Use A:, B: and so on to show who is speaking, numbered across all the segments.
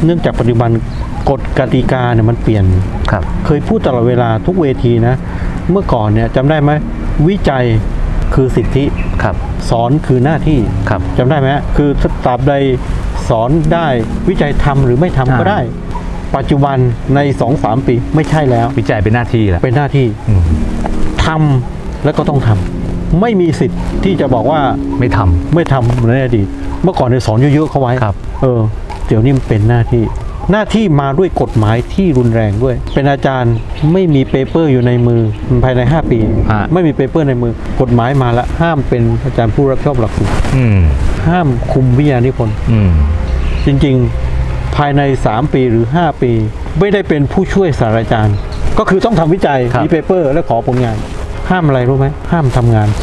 A: เนื่องจากปัจจุบันกฎกติกาเนี่ยมันเปลี่ยนเคยพูดตลอดเวลาทุกเวทีนะเมื่อก่อนเนี่ยจำได้ไหมวิจัยคือสิทธิสอนคือหน้าที่จำได้ไหมคือตราบใดสอนได้วิจัยทำหรือไม่ทำก็ได้ปัจจุบันใน 2-3 ปีไม่ใช่แล้ว
B: วิจัยเป็นหน้าที่แล้ว
A: เป็นหน้าที่ทำแล้วก็ต้องทำไม่มีสิทธิ์ที่จะบอกว่าไม่ทำเหมือนในอดีตเมื่อก่อนเนี่ยสอนเยอะๆเข้าไว้เดี๋ยวนี้มันเป็นหน้าที่มาด้วยกฎหมายที่รุนแรงด้วยเป็นอาจารย์ไม่มีเปเปอร์อยู่ในมือภายใน5 ปีไม่มีเปเปอร์ในมือกฎหมายมาแล้วห้ามเป็นอาจารย์ผู้รับผิดชอบหลักสูตรห้ามคุมวิทยานิพนธ์จริงๆภายใน3 ปีหรือ5 ปีไม่ได้เป็นผู้ช่วยศาสตราจารย์ก็คือต้องทำวิจัยมีเปเปอร์และขอผลงานห้ามอะไรรู้ไหมห้ามทำงาน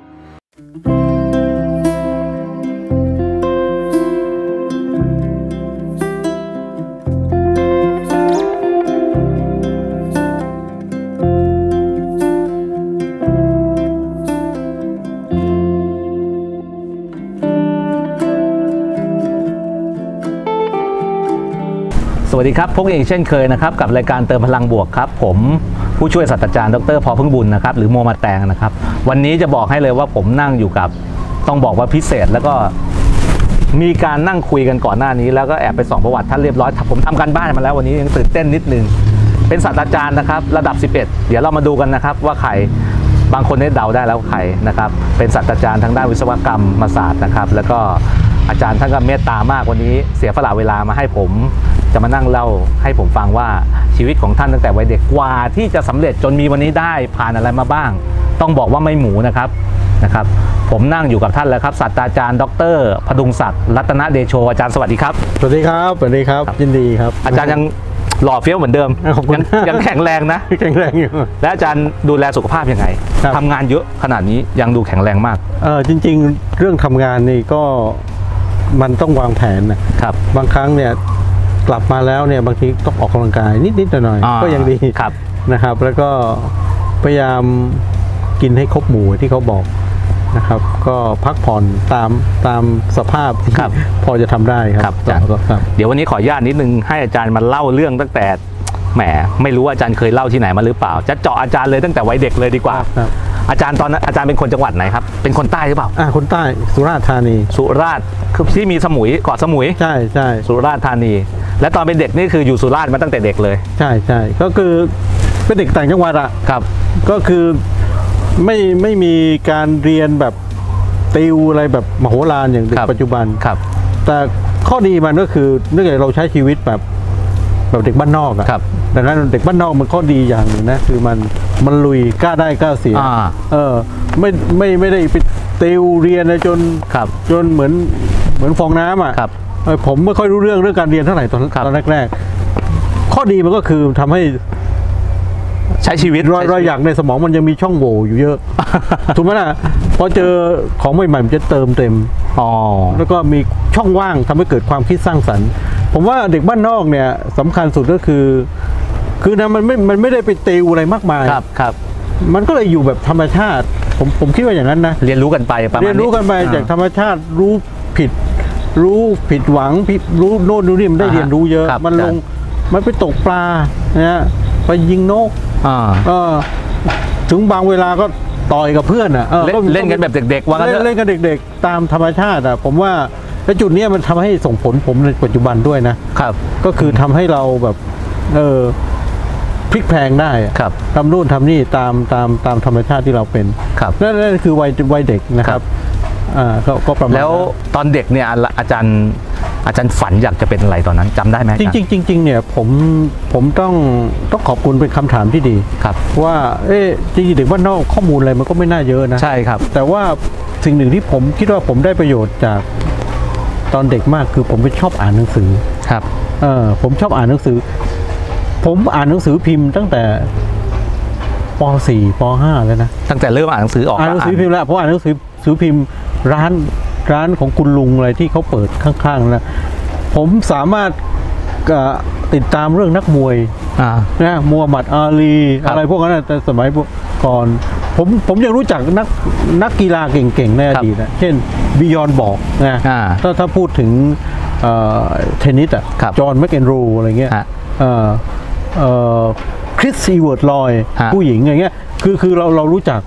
B: สวัสดีครับพบกันอีกเช่นเคยนะครับกับรายการเติมพลังบวกครับผมผู้ช่วยศาสตราจารย์ดร.พ.พึ่งบุญนะครับหรือโมมาแตงนะครับวันนี้จะบอกให้เลยว่าผมนั่งอยู่กับต้องบอกว่าพิเศษแล้วก็มีการนั่งคุยกันก่อนหน้านี้แล้วก็แอบไปส่องประวัติท่านเรียบร้อยผมทำการบ้านมาแล้ววันนี้ยังตื่นเต้นนิดนึงเป็นศาสตราจารย์นะครับระดับ11เดี๋ยวเรามาดูกันนะครับว่าใครบางคนได้เดาได้แล้วใครนะครับเป็นศาสตราจารย์ทางด้านวิศวกรรมศาสตร์นะครับแล้วก็อาจารย์ท่านก็เมตตามากวันนี้เสียสละเวลามาให้ผมจะมานั่งเล่าให้ผมฟังว่าชีวิตของท่านตั้งแต่วัยเด็กกว่าที่จะสำเร็จจนมีวันนี้ได้ผ่านอะไรมาบ้างต้องบอกว่าไม่หมูนะครับผมนั่งอยู่กับท่านแล้วครับศาสตราจารย์ดร.พดุงศักดิ์รัตนเดโชอาจารย์สวัสดีครับ
A: สวัสดีครับสวัสดีครับยินดีครับ
B: อาจารย์ยังหล่อเฟี้ยวเหมือนเดิมยังแข็งแรงนะ
A: แข็งแรงอยู่
B: และอาจารย์ดูแลสุขภาพยังไงทำงานเยอะขนาดนี้ยังดูแข็งแรงมาก
A: จริงๆเรื่องทำงานนี่ก็มันต้องวางแผนนะครับบางครั้งเนี่ยกลับมาแล้วเนี่ยบางทีต้องออกกำลังกายนิดๆหน่อยๆก็ยังดีนะครับแล้วก็พยายามกินให้ครบหมู่ที่เขาบอกนะครับก็พักผ่อนตามสภาพพอจะทำได้ครับ
B: เดี๋ยววันนี้ขออนุญาตนิดนึงให้อาจารย์มาเล่าเรื่องตั้งแต่แหมไม่รู้อาจารย์เคยเล่าที่ไหนมาหรือเปล่าจะเจาะอาจารย์เลยตั้งแต่วัยเด็กเลยดีกว่าอาจารย์ตอนนั้นอาจารย์เป็นคนจังหวัดไหนครับเป็นคนใต้หรือเปล่า
A: คนใต้สุราษฎร์ธานี
B: สุราษฎร์คือที่มีสมุยเกาะสมุย
A: ใช่
B: สุราษฎร์ธานีและตอนเป็นเด็กนี่คืออยู่สุราษฎร์มาตั้งแต่เด็กเลย
A: ใช่ก็คือเป็นเด็กต่างจังหวัด
B: ครับ
A: ก็คือไม่มีการเรียนแบบติวอะไรแบบมโหฬารอย่างเด็กปัจจุบัน
B: ครับ
A: แต่ข้อดีมันก็คือเนื่องจากเราใช้ชีวิตแบบเด็กบ้านนอกดังนั้นเด็กบ้านนอกมันข้อดีอย่างหนึ่งนะคือมันลุยกล้าได้กล้าเสียไม่ได้ไปติวเรียนจนเหมือนฟองน้ำผมไม่ค่อยรู้เรื่องการเรียนเท่าไหร่ตอนแรกข้อดีมันก็คือทำให้
B: ใช้ชีวิต
A: รอยอย่างในสมองมันยังมีช่องโหว่อยู่เยอะถูกไหมล่ะพอเจอของใหม่ๆมันจะเติมเต็มแล้วก็มีช่องว่างทำให้เกิดความคิดสร้างสรรค์ผมว่าเด็กบ้านนอกเนี่ยสำคัญสุดก็คือนะมันไม่ได้ไปติวอะไรมากมาย
B: ครับ
A: มันก็เลยอยู่แบบธรรมชาติผมคิดว่าอย่างนั้นนะ
B: เรียนรู้กันไปประมาณ
A: เรียนรู้กันไปจากธรรมชาติรู้ผิดหวังรู้โน่นรู้นี่มันได้เรียนรู้เยอะมันไปตกปลาเนี่ยไปยิงนกถึงบางเวลาก็ต่อยกับเพื่อน
B: เล่นกันแบบเด็กๆว่า
A: เล่นกันเด็กๆตามธรรมชาติผมว่าจุดนี้มันทำให้ส่งผลผมในปัจจุบันด้วยนะครับก็คือทำให้เราแบบพลิกแพลงได้ทำนู่นทำนี่ตามธรรมชาติที่เราเป็นนั่นคือวัยเด็กนะครับก็ประมาณ
B: แล้วตอนเด็กเนี่ยอาจารย์ฝันอยากจะเป็นอะไรตอนนั้นจำได้ไหม
A: จริงเนี่ยผมต้องขอบคุณเป็นคำถามที่ดีว่าจริงๆเด็กบ้านนอกข้อมูลอะไรมันก็ไม่น่าเยอะนะ
B: ใช่ครับ
A: แต่ว่าสิ่งหนึ่งที่ผมคิดว่าผมได้ประโยชน์จากตอนเด็กมากคือผมชอบอ่านหนังสือ
B: ครับ
A: ผมชอบอ่านหนังสือผมอ่านหนังสือพิมพ์ตั้งแต่ป.4 ป.5 แล้วนะ
B: ตั้งแต่เริ่มอ่านหนังสือออก
A: อ่านหนังสือพิมพ์แล้วเพราะอ่านหนังสือพิมพ์ร้านของคุณลุงอะไรที่เขาเปิดข้างๆนะผมสามารถติดตามเรื่องนักมวยนะมูฮัมหมัดอาลีอะไรพวกนั้นแต่สมัยก่อนผมยังรู้จักนักกีฬาเก่งๆในอดีตนะเช่นบิยอนบอกนะถ้าพูดถึงเทนนิสจอห์นแมคเอนโรอะไรเงี้ยคริสซีเวิร์ดลอยผู้หญิงอะไรเงี้ยคือเรารู้จัก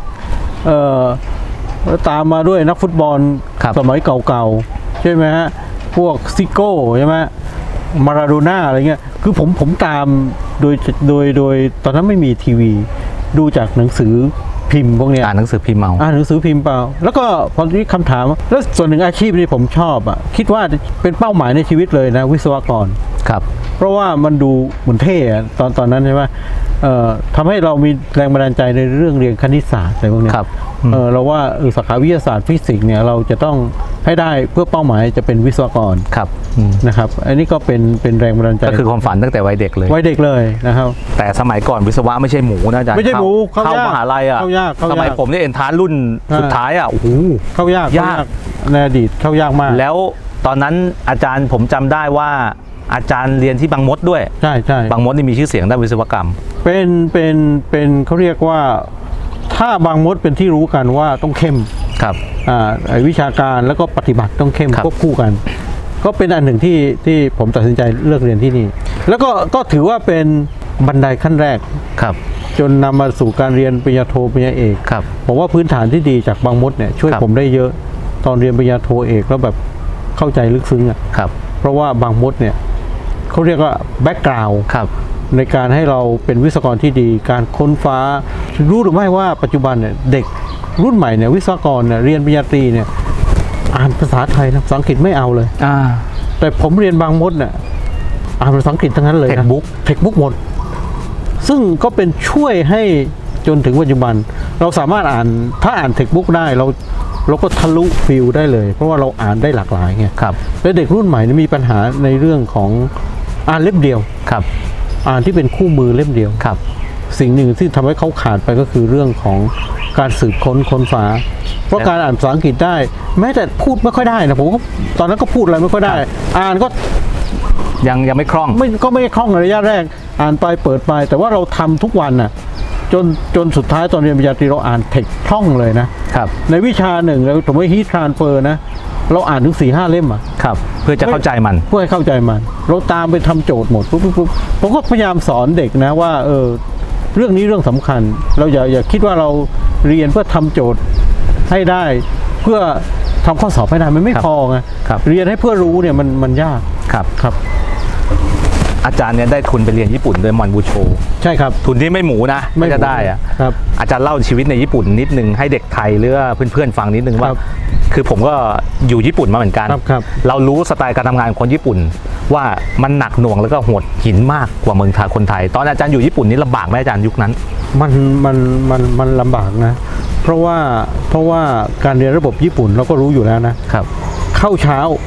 A: ตามมาด้วยนักฟุตบอลสมัยเก่าๆใช่ไหมฮะพวกซิโก้ใช่ไหมมาราโดน่าอะไรเงี้ยคือผมตามโดยตอนนั้นไม่มีทีวีดูจากหนังสือพิมพ์พวกเนี้ย
B: อ่านหนังสือพิมพ์เอา
A: อ่านหนังสือพิมพ์เปล่าแล้วก็พอที่คำถามแล้วส่วนหนึ่งอาชีพที่ผมชอบคิดว่าเป็นเป้าหมายในชีวิตเลยนะวิศวกร
B: ครับ
A: เพราะว่ามันดูเหมือนเท่ตอนนั้นใช่ไหมทำให้เรามีแรงบันดาลใจในเรื่องเรียนคณิตศาสตร์อะไรพวกนี้เราว่าสาขาวิทยาศาสตร์ฟิสิกส์เนี่ยเราจะต้องให้ได้เพื่อเป้าหมายจะเป็นวิศวกรนะครับอันนี้ก็เป็นแรงบันดาลใจ
B: ก็คือความฝันตั้งแต่วัยเด็กเลย
A: นะครับ
B: แต่สมัยก่อนวิศวะไม่ใช่หมูนะอาจารย์
A: ไม่ใช่หมู
B: เข้ามหาลัยสมัยผมนี่เอ็นทรานรุ่นสุดท้ายโอ้โห
A: เข้ายากในอดีตเข้ายากมาก
B: แล้วตอนนั้นอาจารย์ผมจำได้ว่าอาจารย์เรียนที่บางมดด้วย
A: ใช่
B: บางมดนี่มีชื่อเสียงด้านวิศวกรรม
A: เป็นเขาเรียกว่าถ้าบางมดเป็นที่รู้กันว่าต้องเข้ม
B: ครับ
A: วิชาการแล้วก็ปฏิบัติต้องเข้มควบคู่กันก็เป็นอันหนึ่งที่ผมตัดสินใจเลือกเรียนที่นี่แล้วก็ถือว่าเป็นบันไดขั้นแรก
B: ครับ
A: จนนำมาสู่การเรียนปริญญาโทปริญญาเอก
B: ครับ
A: ผมว่าพื้นฐานที่ดีจากบางมดเนี่ยช่วยผมได้เยอะตอนเรียนปริญญาโทเอกแล้วแบบเข้าใจลึกซึ้ง
B: ครับ
A: เพราะว่าบางมดเนี่ยเขาเรียกว่าแบ็กกราวด์ในการให้เราเป็นวิศวกรที่ดีการค้นฟ้ารู้หรือไม่ว่าปัจจุบันเนี่ยเด็กรุ่นใหม่เนี่ยวิศวกรเนี่ยเรียนปริญญาตรีเนี่ยอ่านภาษาไทยนะภาษาอังกฤษไม่เอาเลยแต่ผมเรียนบางมดเนี่ยอ่านภาษาอังกฤษทั้งนั้นเลยนะเทคบุ๊กหมดซึ่งก็เป็นช่วยให้จนถึงปัจจุบันเราสามารถถ้าอ่านเทคบุ๊กได้เราก็ทะลุฟิลได้เลยเพราะว่าเราอ่านได้หลากหลายไงและเด็กรุ่นใหม่มีปัญหาในเรื่องของอ่านเล่มเดียวอ่านที่เป็นคู่มือเล่มเดียวสิ่งหนึ่งที่ทำให้เขาขาดไปก็คือเรื่องของการสืบค้นฟ้าเพราะการอ่านภาษาอังกฤษได้แม้แต่พูดไม่ค่อยได้นะผมก็ตอนนั้นก็พูดอะไรไม่ค่อยได้อ่านก็
B: ยังไม่คล่อง
A: ก็ไม่คล่องในระยะแรกอ่านไปเปิดไปแต่ว่าเราทำทุกวันน่ะจนสุดท้ายตอนเรียนปริญญาตรีเราอ่านเทคคล่องเลยนะครับในวิชาหนึ่งเราสมมติฮีททรานสเฟอร์นะเราอ่านถึง 4-5 เล่ม
B: ครับเพื่อจะเข้าใจมัน
A: เพื่อให้เข้าใจมันเราตามไปทำโจทย์หมดปุ๊บผมก็พยายามสอนเด็กนะว่าเรื่องนี้เรื่องสำคัญเราอย่าคิดว่าเราเรียนเพื่อทำโจทย์ให้ได้เพื่อทำข้อสอบให้ได้มันไม่พอไงเรียนให้เพื่อรู้เนี่ยมันยาก
B: ครับอาจารย์เนี่ยได้ทุนไปเรียนญี่ปุ่นโดยมอนบูโช
A: ใช่ครับ
B: ทุนที่ไม่หมูนะไม่จะได้
A: ครับ
B: อาจารย์เล่าชีวิตในญี่ปุ่นนิดนึงให้เด็กไทยหรือเพื่อนๆฟังนิดนึงว่าคือผมก็อยู่ญี่ปุ่นมาเหมือนกันเรารู้สไตล์การทำงานของคนญี่ปุ่นว่ามันหนักหน่วงแล้วก็โหดหินมากกว่าเมืองไทยคนไทยตอนอาจารย์อยู่ญี่ปุ่นนี่ลำบากไหมอาจารย์ยุคนั้น
A: มันลำบากนะเพราะว่าการเรียนระบบญี่ปุ่นเราก็รู้อยู่แล้วนะครับเข้า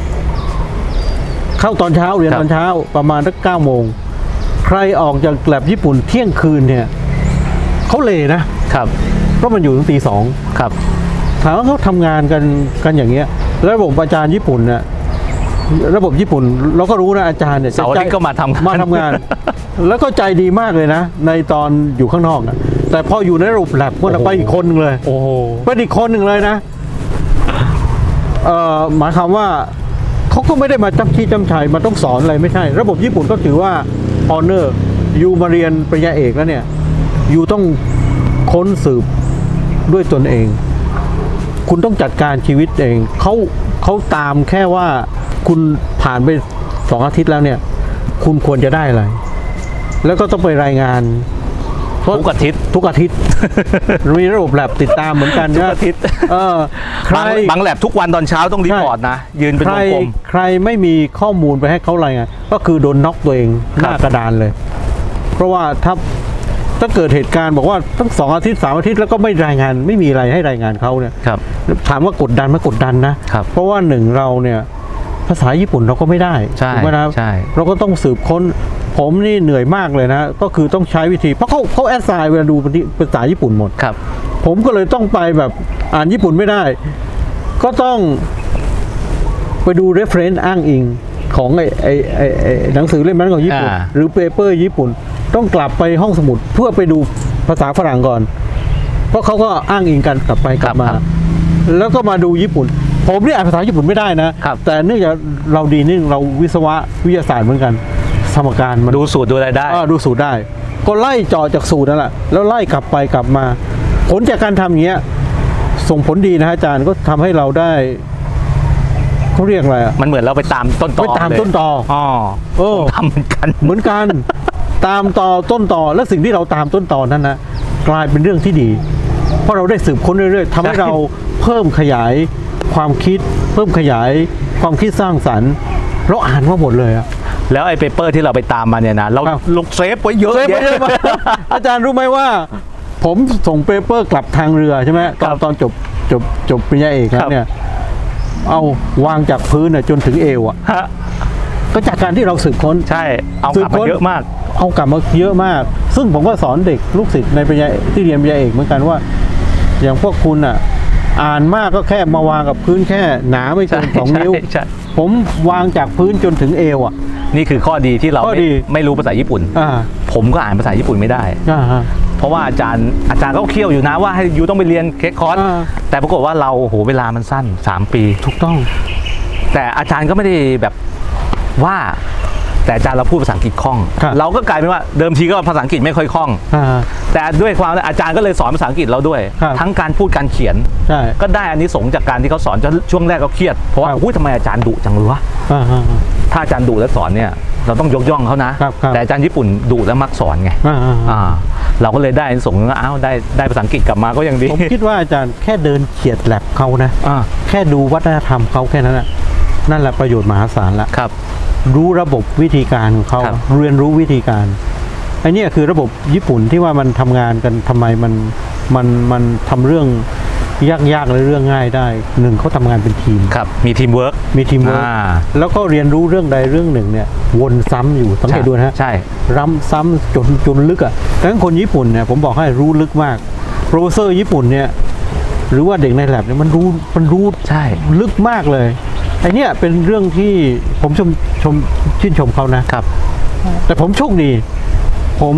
A: ตอนเช้าเรียนตอนเช้าประมาณสัก9 โมงใครออกจากแลบญี่ปุ่นเที่ยงคืนเนี่ยเขาเลนะครับเพราะมันอยู่ถึงตี 2
B: ครับ
A: ถามว่าเขาทำงานกันอย่างเงี้ยระบบอาจารย์ญี่ปุ่นเนี่ยระบบญี่ปุ่นเราก็รู้นะอาจารย์เนี่ย
B: เสาร์อาทิตย์ก็มาทำ
A: งานแล้วก็ใจดีมากเลยนะในตอนอยู่ข้างนอกนะแต่พออยู่ในระบบแลบก็ไปอีกคนนึงเลยไปอีกคนนึงเลยนะหมายความว่าเขาก็ไม่ได้มาจำชี้จำชัยมาต้องสอนอะไรไม่ใช่ระบบญี่ปุ่นก็ถือว่าออเนอร์ยูมาเรียนปริญญาเอกแล้วเนี่ยยูต้องค้นสืบด้วยตนเองคุณต้องจัดการชีวิตเองเขาตามแค่ว่าคุณผ่านไป2 อาทิตย์แล้วเนี่ยคุณควรจะได้อะไรแล้วก็ต้องไปรายงาน
B: ทุกอาทิตย์
A: มีระบบแลบติดตามเหมือนกัน
B: ทุกอาทิตย์บางแลบทุกวันตอนเช้าต้องรีพอร์ตนะยืนเป็นวงกลม
A: ใครไม่มีข้อมูลไปให้เขารายงานก็คือโดนน็อกตัวเองหน้ากระดานเลยเพราะว่าถ้าเกิดเหตุการณ์บอกว่าทั้ง2 อาทิตย์ 3 อาทิตย์แล้วก็ไม่รายงานไม่มีอะไรให้รายงานเขาเนี่ยถามว่ากดดันไหมกดดันนะเพราะว่า1เราเนี่ยภาษาญี่ปุ่นเราก็ไม่ได้
B: ถูกไหมนะ
A: เราก็ต้องสืบค้นผมนี่เหนื่อยมากเลยนะก็คือต้องใช้วิธีเพราะเขาแอสไซน์เวลาดูภาษาญี่ปุ่นหมดผมก็เลยต้องไปแบบอ่านญี่ปุ่นไม่ได้ก็ต้องไปดู reference อ้างอิงของไอ้หนังสือเล่มนั้นของญี่ปุ่นหรือเปเปอร์ญี่ปุ่นต้องกลับไปห้องสมุดเพื่อไปดูภาษาฝรั่งก่อนเพราะเขาก็อ้างอิงกันกลับมาแล้วก็มาดูญี่ปุ่นผมเนี่ยอ่านภาษาญี่ปุ่นไม่ได้นะครับ แต่เนื่องจากเราดีนี่เราวิศวะวิทยาศาสตร์เหมือนกันสมการมัน
B: ดูสูตรดูอะไรได้
A: ดูสูตรได้ ก็ไล่เจาะจากสูตรนั่นแหละแล้วไล่กลับไปกลับมา ผลจากการทำอย่างเงี้ยส่งผลดีนะอาจารย์ก็ทำให้เราได้เขาเรียกอะไรอะ
B: มันเหมือนเราไปตามต้นตอ
A: ไปตาม
B: เลย
A: ต้นตอ
B: อ๋อ
A: เออ
B: ทำเหมือนกัน
A: เหมือนกันตามต่อต้นต่อและสิ่งที่เราตามต้นต่อนั้นนะกลายเป็นเรื่องที่ดี เพราะเราได้สืบค้นเรื่อยๆทำให้เราเพิ่มขยายความคิด เพิ่มขยายความคิดสร้างสรรค์เราอ่านมาหมดเลยอะ
B: แล้วไอ้เปเปอร์ที่เราไปตามมาเนี่ยนะเรา
A: ครับ
B: ลงเซฟไว้เยอะ
A: เซฟไว้
B: แยะ
A: เยอะมากอาจารย์รู้ไหมว่า ผมส่งเปเปอร์กลับทางเรือใช่ไหมตอนจบปริญญาเอกแล้วเนี่ยเอาวางจากพื้นน่ะจนถึงเอวอ่ะ
B: ฮะ
A: ก็จากการที่เราสืบค้น
B: ใช่เอากลับมาเยอะมาก
A: เอากลับมาเยอะมาก ซึ่งผมก็สอนเด็กลูกศิษย์ในปริญญาที่เรียนปริญญาเอกเหมือนกันว่า อย่างพวกคุณอ่ะอ่านมากก็แค่มาวางกับพื้นแค่หนาไม่เกิน
B: ใช่
A: 2 นิ้ว
B: ใช่
A: ผมวางจากพื้นจนถึงเอวอ่ะ
B: นี่คือข้อดีที่เรา
A: ข้อดี
B: ไม่รู้ภาษาญี่ปุ่น
A: อ่า
B: ผมก็อ่านภาษาญี่ปุ่นไม่ได้
A: อ่าฮะ
B: เพราะว่าอาจารย์ก็เคี่ยวอยู่นะว่าให้ยูต้องไปเรียนเคคคอร์ส
A: อ่า
B: แต่ปรากฏว่าเราโอ้โหเวลามันสั้น 3 ปี
A: ถูกต้อง
B: แต่อาจารย์ก็ไม่ได้แบบว่า แต่อาจารย์เราพูดภาษาอังกฤษคล่อง
A: ครับ
B: เราก็กลายเป็นว่าเดิมทีก็ภาษาอังกฤษไม่ค่อยคล่อง
A: อ่า
B: แต่ด้วยความอาจารย์ก็เลยสอนภาษาอังกฤษเราด้วย
A: ครับ
B: ทั้งการพูดการเขียน
A: ใช่
B: ก็ได้อันนี้สงส์จากการที่เขาสอนจนช่วงแรกก็เครียดเพราะว่า
A: ครับ
B: อุ้ยทำไมอาจารย์ดุจังเลยวะ
A: อ่าฮะ
B: ถ้าอาจารย์ดุแล้วสอนเนี่ยเราต้องยกย่องเขานะ
A: ครับครับ
B: แต่อาจารย์ญี่ปุ่นดุแล้วมักสอนไง
A: อ่าฮะ
B: เราก็เลยได้อันนี้สงส์ว่าอ้าวได้ภาษาอังกฤษกลับมาก็ยังดี
A: ผมคิดว่าอาจารย์แค่เดินเขียดแลบเขานะ
B: อ่า
A: แค่ดูวัฒนธรรมเขาแค่นั้นน่ะนั่นแหละประโยชน์มหาศาลละ
B: ครับ
A: รู้ระบบวิธีการของเขา
B: ครับ
A: เรียนรู้วิธีการไอ้เนี่ยคือระบบญี่ปุ่นที่ว่ามันทำงานกันทำไมมันทำเรื่องยากๆและเรื่องง่ายได้หนึ่งเขาทำงานเป็นทีม
B: ครับมีทีมเวิร์ก
A: มีทีมเวิร์ก
B: อ่า
A: แล้วก็เรียนรู้เรื่องใดเรื่องหนึ่งเนี่ยวนซ้ำอยู่สังเกตดูนะฮะ
B: ใช่
A: รำซ้ำจนลึกอ่ะดังนั้นคนญี่ปุ่นเนี่ยผมบอกให้รู้ลึกมากโปรเฟสเซอร์ญี่ปุ่นเนี่ยหรือว่าเด็กในแลบเนี่ยมันรู้
B: ใช่
A: ลึกมากเลยไอเนี่ยเป็นเรื่องที่ผมชื่นชมเขานะ
B: ครับ
A: แต่ผมโชคดี ผม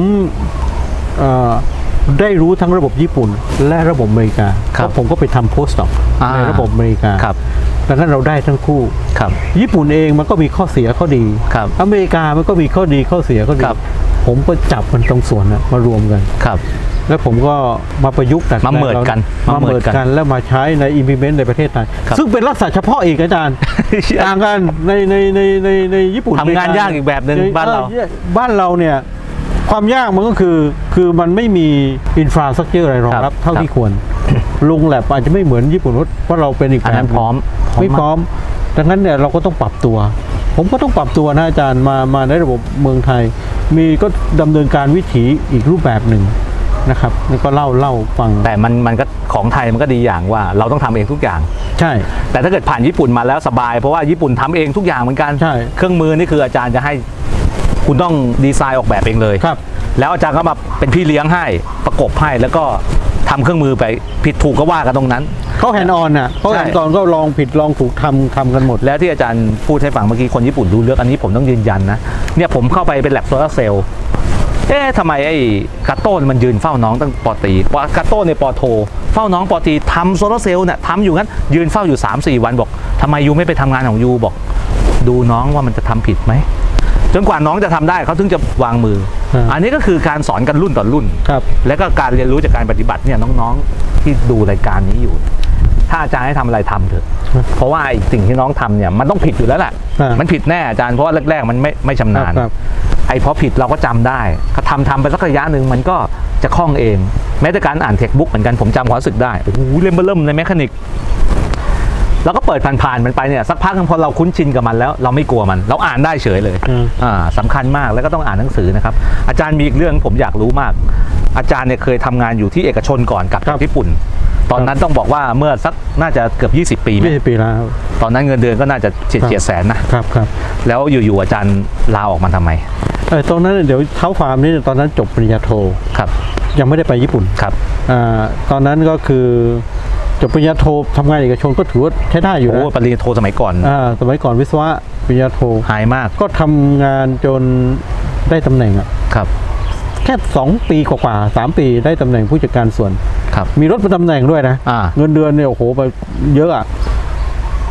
A: ได้รู้ทั้งระบบญี่ปุ่นและระบบอเมริกา
B: ครับ
A: เพราะผมก็ไปทำโพสต์ด็อกในระบบอเมริกา
B: ครับ
A: ดังนั้นเราได้ทั้งคู่
B: ครับ
A: ญี่ปุ่นเองมันก็มีข้อเสียข้อดี
B: ครับ
A: อเมริกามันก็มีข้อดีข้อเสียข้อดี
B: ครับ
A: ผมก็จับมันตรงส่วนนะมารวมกัน
B: ครับ
A: แล้วผมก็มาประยุกต์ดัดแปลง
B: มาเมิดกัน
A: มาเมิดกันแล้วมาใช้ใน implement ในประเทศไทย
B: ครับ
A: ซึ่งเป็นลักษณะเฉพาะอีกอาจารย์ ต่างกันในญี่ปุ่น
B: ทำงานยากอีกแบบหนึ่งบ้านเรา
A: บ้านเราเนี่ยความยากมันก็คือมันไม่มีอินฟราสตรัคเจอร์อะไรรองรับเท่าที่ควรลงแลบอาจจะไม่เหมือนญี่ปุ่นเพราะเราเป็นอีก
B: อันนั้น
A: แบบ
B: พร้อม
A: ไม่พร้อมดังนั้นเนี่ยเราก็ต้องปรับตัว ผมก็ต้องปรับตัวนะอาจารย์มาในระบบเมืองไทย มีก็ดำเนินการวิถีอีกรูปแบบหนึ่งนะครับนี่ก็เล่าฟัง
B: แต่มันก็ของไทยมันก็ดีอย่างว่าเราต้องทำเองทุกอย่าง
A: ใช่
B: แต่ถ้าเกิดผ่านญี่ปุ่นมาแล้วสบายเพราะว่าญี่ปุ่นทำเองทุกอย่างเหมือนกัน
A: ใช่
B: เครื่องมือนี่คืออาจารย์จะให้คุณต้องดีไซน์ออกแบบเองเลย
A: ครับ
B: แล้วอาจารย์ก็มาเป็นพี่เลี้ยงให้ประกบให้แล้วก็ทำเครื่องมือไปผิดถูกก็ว่ากันตรงนั้น
A: เขาแฮนด์ออนน่ะเขา
B: ใช่
A: แฮนด์ออนก็ลองผิดลองถูกทำกันหมด
B: แล้วที่อาจารย์พูดให้ฟังเมื่อกี้คนญี่ปุ่นรู้เรื่องอันนี้ผมต้องยืนยันนะเนี่ยผมเข้าไปเป็นแลบโซลาร์เซลล์ทำไมไอ้กาโต้มันยืนเฝ้าน้องตั้งปอตรีว่ากาโต้ในปอโทเฝ้าน้องปอตรีทำโซลาร์เซลล์เนี่ยทำอยู่งั้นยืนเฝ้าอยู่ 3-4 วันบอกทำไมยูไม่ไปทำงานของยูบอก ดูน้องว่ามันจะทำผิดไหมจนกว่าน้องจะทำได้เขาถึงจะวางมือ อันนี้ก็คือการสอนกันรุ่นต่อรุ่น
A: ครับ
B: และก็การเรียนรู้จากการปฏิบัติเนี่ยน้องๆที่ดูรายการนี้อยู่ ถ้าอาจารย์ให้ทำอะไรทำเถอะ เพราะว่าไอ้สิ่งที่น้องทำเนี่ยมันต้องผิดอยู่แล้วแหละ มันผิดแน่อาจารย์เพราะว่าแรกๆมันไม่ชำนาญ
A: ครับ
B: ไอ้พอผิดเราก็จำได้ก็ทำไปสักระยะหนึ่งมันก็จะคล่องเอง แม้แต่การอ่านเท็กซ์บุ๊กเหมือนกันผมจำความรู้สึกได้โอ้โหเริ่มในแมคานิกเราก็เปิดผ่านๆมันไปเนี่ยสักพักนึงพอเราคุ้นชินกับมันแล้วเราไม่กลัวมันเราอ่านได้เฉยเลยสำคัญมากแล้วก็ต้องอ่านหนังสือนะครับอาจารย์มีอีกเรื่องผมอยากรู้มาก อาจารย์เนี่ยเคยทำงานอยู่ที่เอกชนก่อนกลับจากญี่ปุ่น ตอนนั้นต้องบอกว่าเมื่อสักน่าจะเกือบ20 ปีไหม
A: 20 ปีแล้ว
B: ตอนนั้นเงินเดือนก็น่าจะเฉียดแสนนะครับแล้วอยู่ๆอาจารย์ลาออกมาทำไม
A: ตอนนั้นเดี๋ยวเท้าความนี้ตอนนั้นจบปริญญาโท
B: ครับ
A: ยังไม่ได้ไปญี่ปุ่น
B: ครับ
A: ตอนนั้นก็คือจบปริญญาโททำงานเอกชนก็ถือว่าใช้ได้อยู่นะ
B: โอ้ปริญญาโทสมัยก่อน
A: สมัยก่อนวิศวะปริญญาโท
B: หายมาก
A: ก็ทำงานจนได้ตำแหน่งอะ
B: ครับ
A: แค่2 ปีกว่าๆ3 ปีได้ตำแหน่งผู้จัดการส่วน
B: ครับ
A: มีรถประจำตำแหน่งด้วยนะ
B: อ่า
A: เงินเดือนเนี่ยโอ้โหไปเยอะอะ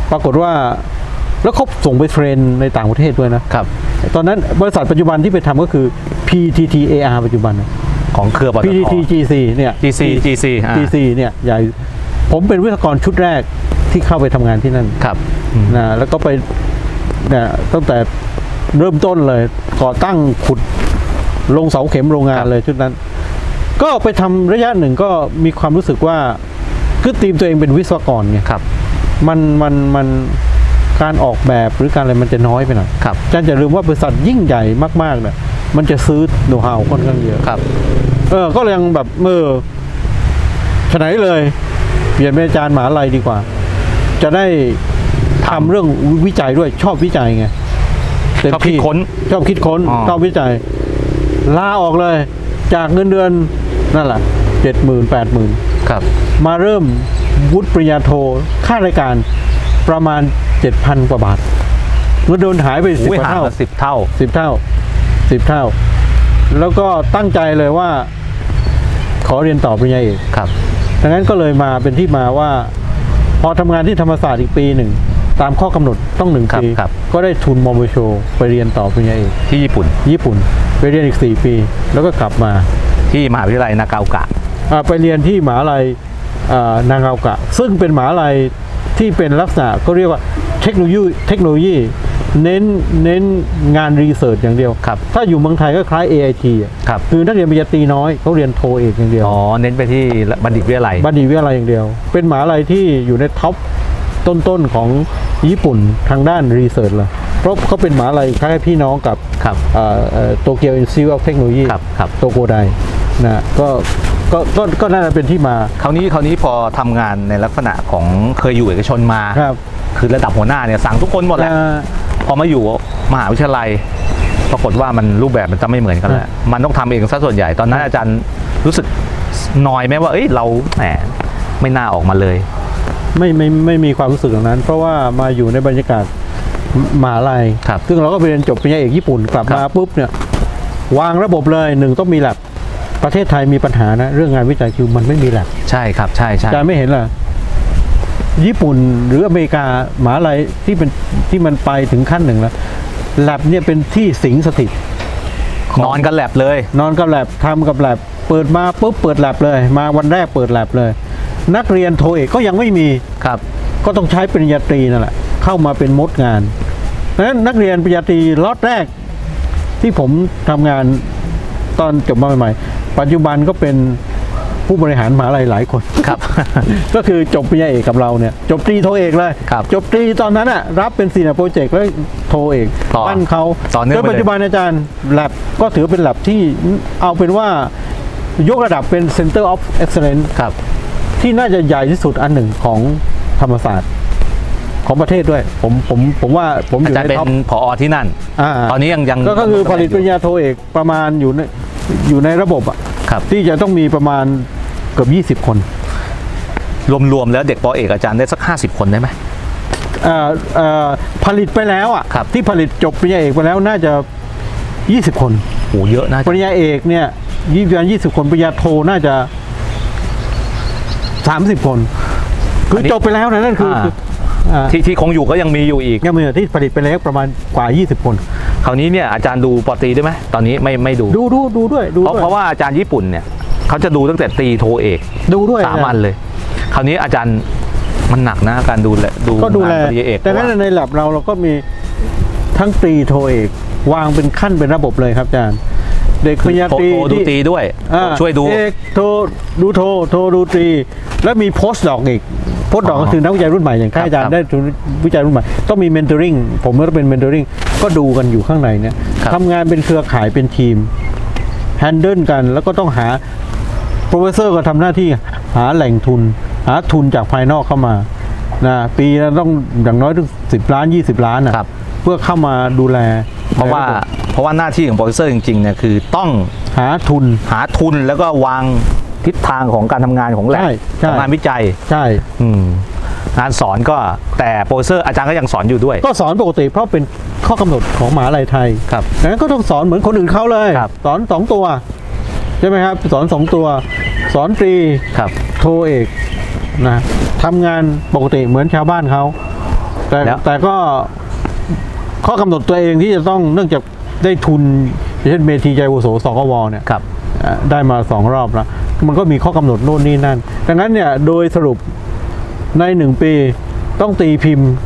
A: ปรากฏว่าแล้วเขาส่งไปเทรนในต่างประเทศด้วยนะครับตอนนั้นบริษัทปัจจุบันที่ไปทำก็คือ PTTAR ปัจจุบัน
B: ของเครือปตท
A: PTTGC เนี่ย GC เนี่ยใหญ่ผมเป็นวิศวกรชุดแรกที่เข้าไปทำงานที่นั่น
B: ครับ
A: นะแล้วก็ไปเนี่ยตั้งแต่เริ่มต้นเลยก่อตั้งขุดลงเสาเข็มโรงงานเลยชุดนั้นก็ไปทำระยะหนึ่งก็มีความรู้สึกว่าคือทีมตัวเองเป็นวิศวกรไง
B: ครับ
A: มันการออกแบบหรือการอะไรมันจะน้อยไปหน่อย
B: ครับ
A: อาจารย์อย่าลืมว่าบริษัทยิ่งใหญ่มากๆเนี่ยมันจะซื้อโน้ตฮาวค่อนข้างเยอะ
B: ครับ
A: ก็ยังแบบฉะนั้นเลยเปลี่ยนเป็นอาจารย์มหาลัยดีกว่าจะได้ทำเรื่องวิจัยด้วยชอบวิจัยไง
B: ชอบคิดค้น
A: ชอบวิจัยลาออกเลยจากเงินเดือนนั่นแหละ70,000-80,000
B: ครับ
A: มาเริ่มวุฒิปริญญาโทค่ารายการประมาณ 7,000 กว่าบาทเงินเดือนหายไป10 เท่า
B: 10 เท่า
A: แล้วก็ตั้งใจเลยว่าขอเรียนต่อปริญญาเอก
B: ครับ
A: ดังนั้นก็เลยมาเป็นที่มาว่าพอทำงานที่ธรรมศาสตร์อีกปีหนึ่งตามข้อกำหนดต้อง1 ปีก็ได้ทุนมอโชไปเรียนต่อปริญญาเอก
B: ที่ญี่ปุ่น
A: ไปเรียนอีก4 ปีแล้วก็กลับมา
B: ที่มหาวิทยาลัยนากาโอกะ
A: ไปเรียนที่มหาวิทยาลัยนากาโอกะซึ่งเป็นมหาวิทยาลัยที่เป็นลักษณะก็เรียกว่าเทคโนโลยีเน้นงานรีเสิร์ชอย่างเดียว
B: ครับ
A: ถ้าอยู่เมืองไทยก็คล้าย AIT
B: ครับ
A: คือนักเรียนปริญญาตรีน้อยเขาเรียนโทเอกอย่างเดียว
B: เน้นไปที่บัณฑิตวิทยาลัย
A: อย่างเดียวเป็นมหาวิทยาลัยที่อยู่ในท็อปต้นของญี่ปุ่นทางด้านรีเสิร์ชเลยเพราะเขาเป็นมหาวิทยาลัยคล้ายพี่น้องกับโตเกียวอินสติทิวต์ออฟเทคโนโลยีโตโกไดนะก็น่าจะเป็นที่มา
B: คราวนี้พอทำงานในลักษณะของเคยอยู่เอกชนมาคือระดับหัวหน้าเนี่ยสั่งทุกคนหมดแหละพอมาอยู่มหาวิทยาลัยปรากฏว่ามันรูปแบบมันจะไม่เหมือนกันแล้วมันต้องทำเองซะส่วนใหญ่ตอนนั้นอาจารย์รู้สึกนอยไหมว่าเราแหมไม่น่าออกมาเลย
A: ไม่มีความรู้สึกอย่างนั้นเพราะว่ามาอยู่ในบรรยากาศมหาลัยซึ่งเราก็ไปเรียนจบปริญญาเอกญี่ปุ่นกลับมาปุ๊บเนี่ยวางระบบเลย1ต้องมีแลบประเทศไทยมีปัญหานะเรื่องงานวิจัยคือมันไม่มีแลบ
B: ใช่ครับใช่
A: จะไม่เห็นเหรอญี่ปุ่นหรืออเมริกามหาลัยที่มันไปถึงขั้นหนึ่งแล้วแลบเนี่ยเป็นที่สิงสถิต
B: นอนกับแลบเลย
A: นอนกับแลบทำกับแลบเปิดมาปุ๊บเปิดแลบเลยมาวันแรกเปิดแลบเลยนักเรียนโทเอกก็ยังไม่มี
B: ครับ
A: ก็ต้องใช้ปริญญาตรีนั่นแหละเข้ามาเป็นมดงานเพราะฉะนั้นนักเรียนปริญญาตรีล็อตแรกที่ผมทำงานตอนจบมาใหม่ๆปัจจุบันก็เป็นผู้บริหารมหาลัยหลายคน
B: ครับ
A: ก็คือจบปริญญาเอกกับเราเนี่ยจบตรีโทเอกเลยจบตรีตอนนั้นอ่ะรับเป็นซีเนียร์โปรเจกต์แล้วโทเอกปั้นเขาจนปัจจุบันอาจารย์แลบก็ถือเป็นแลบที่เอาเป็นว่ายกระดับเป็น Center of Excellence ที่น่าจะใหญ่ที่สุดอันหนึ่งของธรรมศาสตร์ของประเทศด้วยผมว่าผมอยู่ในท็อป
B: ผอที่นั่นตอนนี้ยัง
A: ก็คือผลิตปริญญาโทเอกประมาณอยู่ในระบบอ่ะที่จะต้องมีประมาณเกือบ20 คน
B: รวมๆแล้วเด็กปอเอกอาจารย์ได้สัก50 คนได้ไหม
A: ผลิตไปแล้วอ่ะที่ผลิตจบปริญญาเอกไปแล้วน่าจะ20 คน
B: โอ้เยอะนะ
A: ปริญญาเอกเนี่ย20 คนปริญญาโทน่าจะ30 คนคือจบไปแล้วนะนั่นคือ
B: ที่คงอยู่ก็ยังมีอยู่อีก
A: ยังมีที่ผลิตไปแล้วประมาณกว่า20 คน
B: คราวนี้เนี่ยอาจารย์ดูปอตรีได้ไหมตอนนี้ไม่ดู
A: ด้วย
B: เพราะว่าอาจารย์ญี่ปุ่นเนี่ยเขาจะดูตั้งแต่ตรีโทเอก
A: ดูด้วย
B: 3 อันเลยคราวนี้อาจารย์มันหนักนะการดูแล
A: ปริญญาเอกแต่งั้นในแลบเราก็มีทั้งตรีโทเอกวางเป็นขั้นเป็นระบบเลยครับอาจารย์เด็กปริญญาตรี
B: ดูตรีด้วยช่วยดู
A: เอกโทดูตรีแล้วมีโพสต์ดอกอีกโพสต์ดอกก็คือนักวิจัยรุ่นใหม่อย่างที่อาจารย์ได้วิจัยรุ่นใหม่ต้องมีเมนทอริงผมก็เป็นเมนทอริงก็ดูกันอยู่ข้างในเนี่ยทำงานเป็นเครือข่ายเป็นทีมแฮนเดิลกันแล้วก็ต้องหาโปรเฟสเซอร์ก็ทำหน้าที่หาแหล่งทุนหาทุนจากภายนอกเข้ามานะปีละต้องอย่างน้อยถึง10 ล้าน20 ล้านนะเพื่อเข้ามาดูแล
B: เพราะว่าหน้าที่ของโปรเฟสเซอร์จริงๆเนี่ยคือต้อง
A: หาทุน
B: แล้วก็วางทิศทางของการทำงานของแลบงานวิจัย
A: ใช่
B: งานสอนก็แต่โปรเฟสเซอร์อาจารย์ก็ยังสอนอยู่ด้วย
A: ก็สอนปกติเพราะเป็นข้อกำหนดของมหาลัยไทยดังนั้นก็ต้องสอนเหมือนคนอื่นเขาเลยสอน2 ตัวใช่ไหมครับสอน2 ตัวสอนตรีโทเอกนะทำงานปกติเหมือนชาวบ้านเขาแต่ก็ข้อกำหนดตัวเองที่จะต้องเนื่องจากได้ทุนเช่นเมธีใจวุโสสกวเนี่ย
B: ครับ
A: ได้มา2 รอบแล้วมันก็มีข้อกำหนดโน่นนี่นั่นดังนั้นเนี่ยโดยสรุปใน1 ปีต้องตีพิมพ์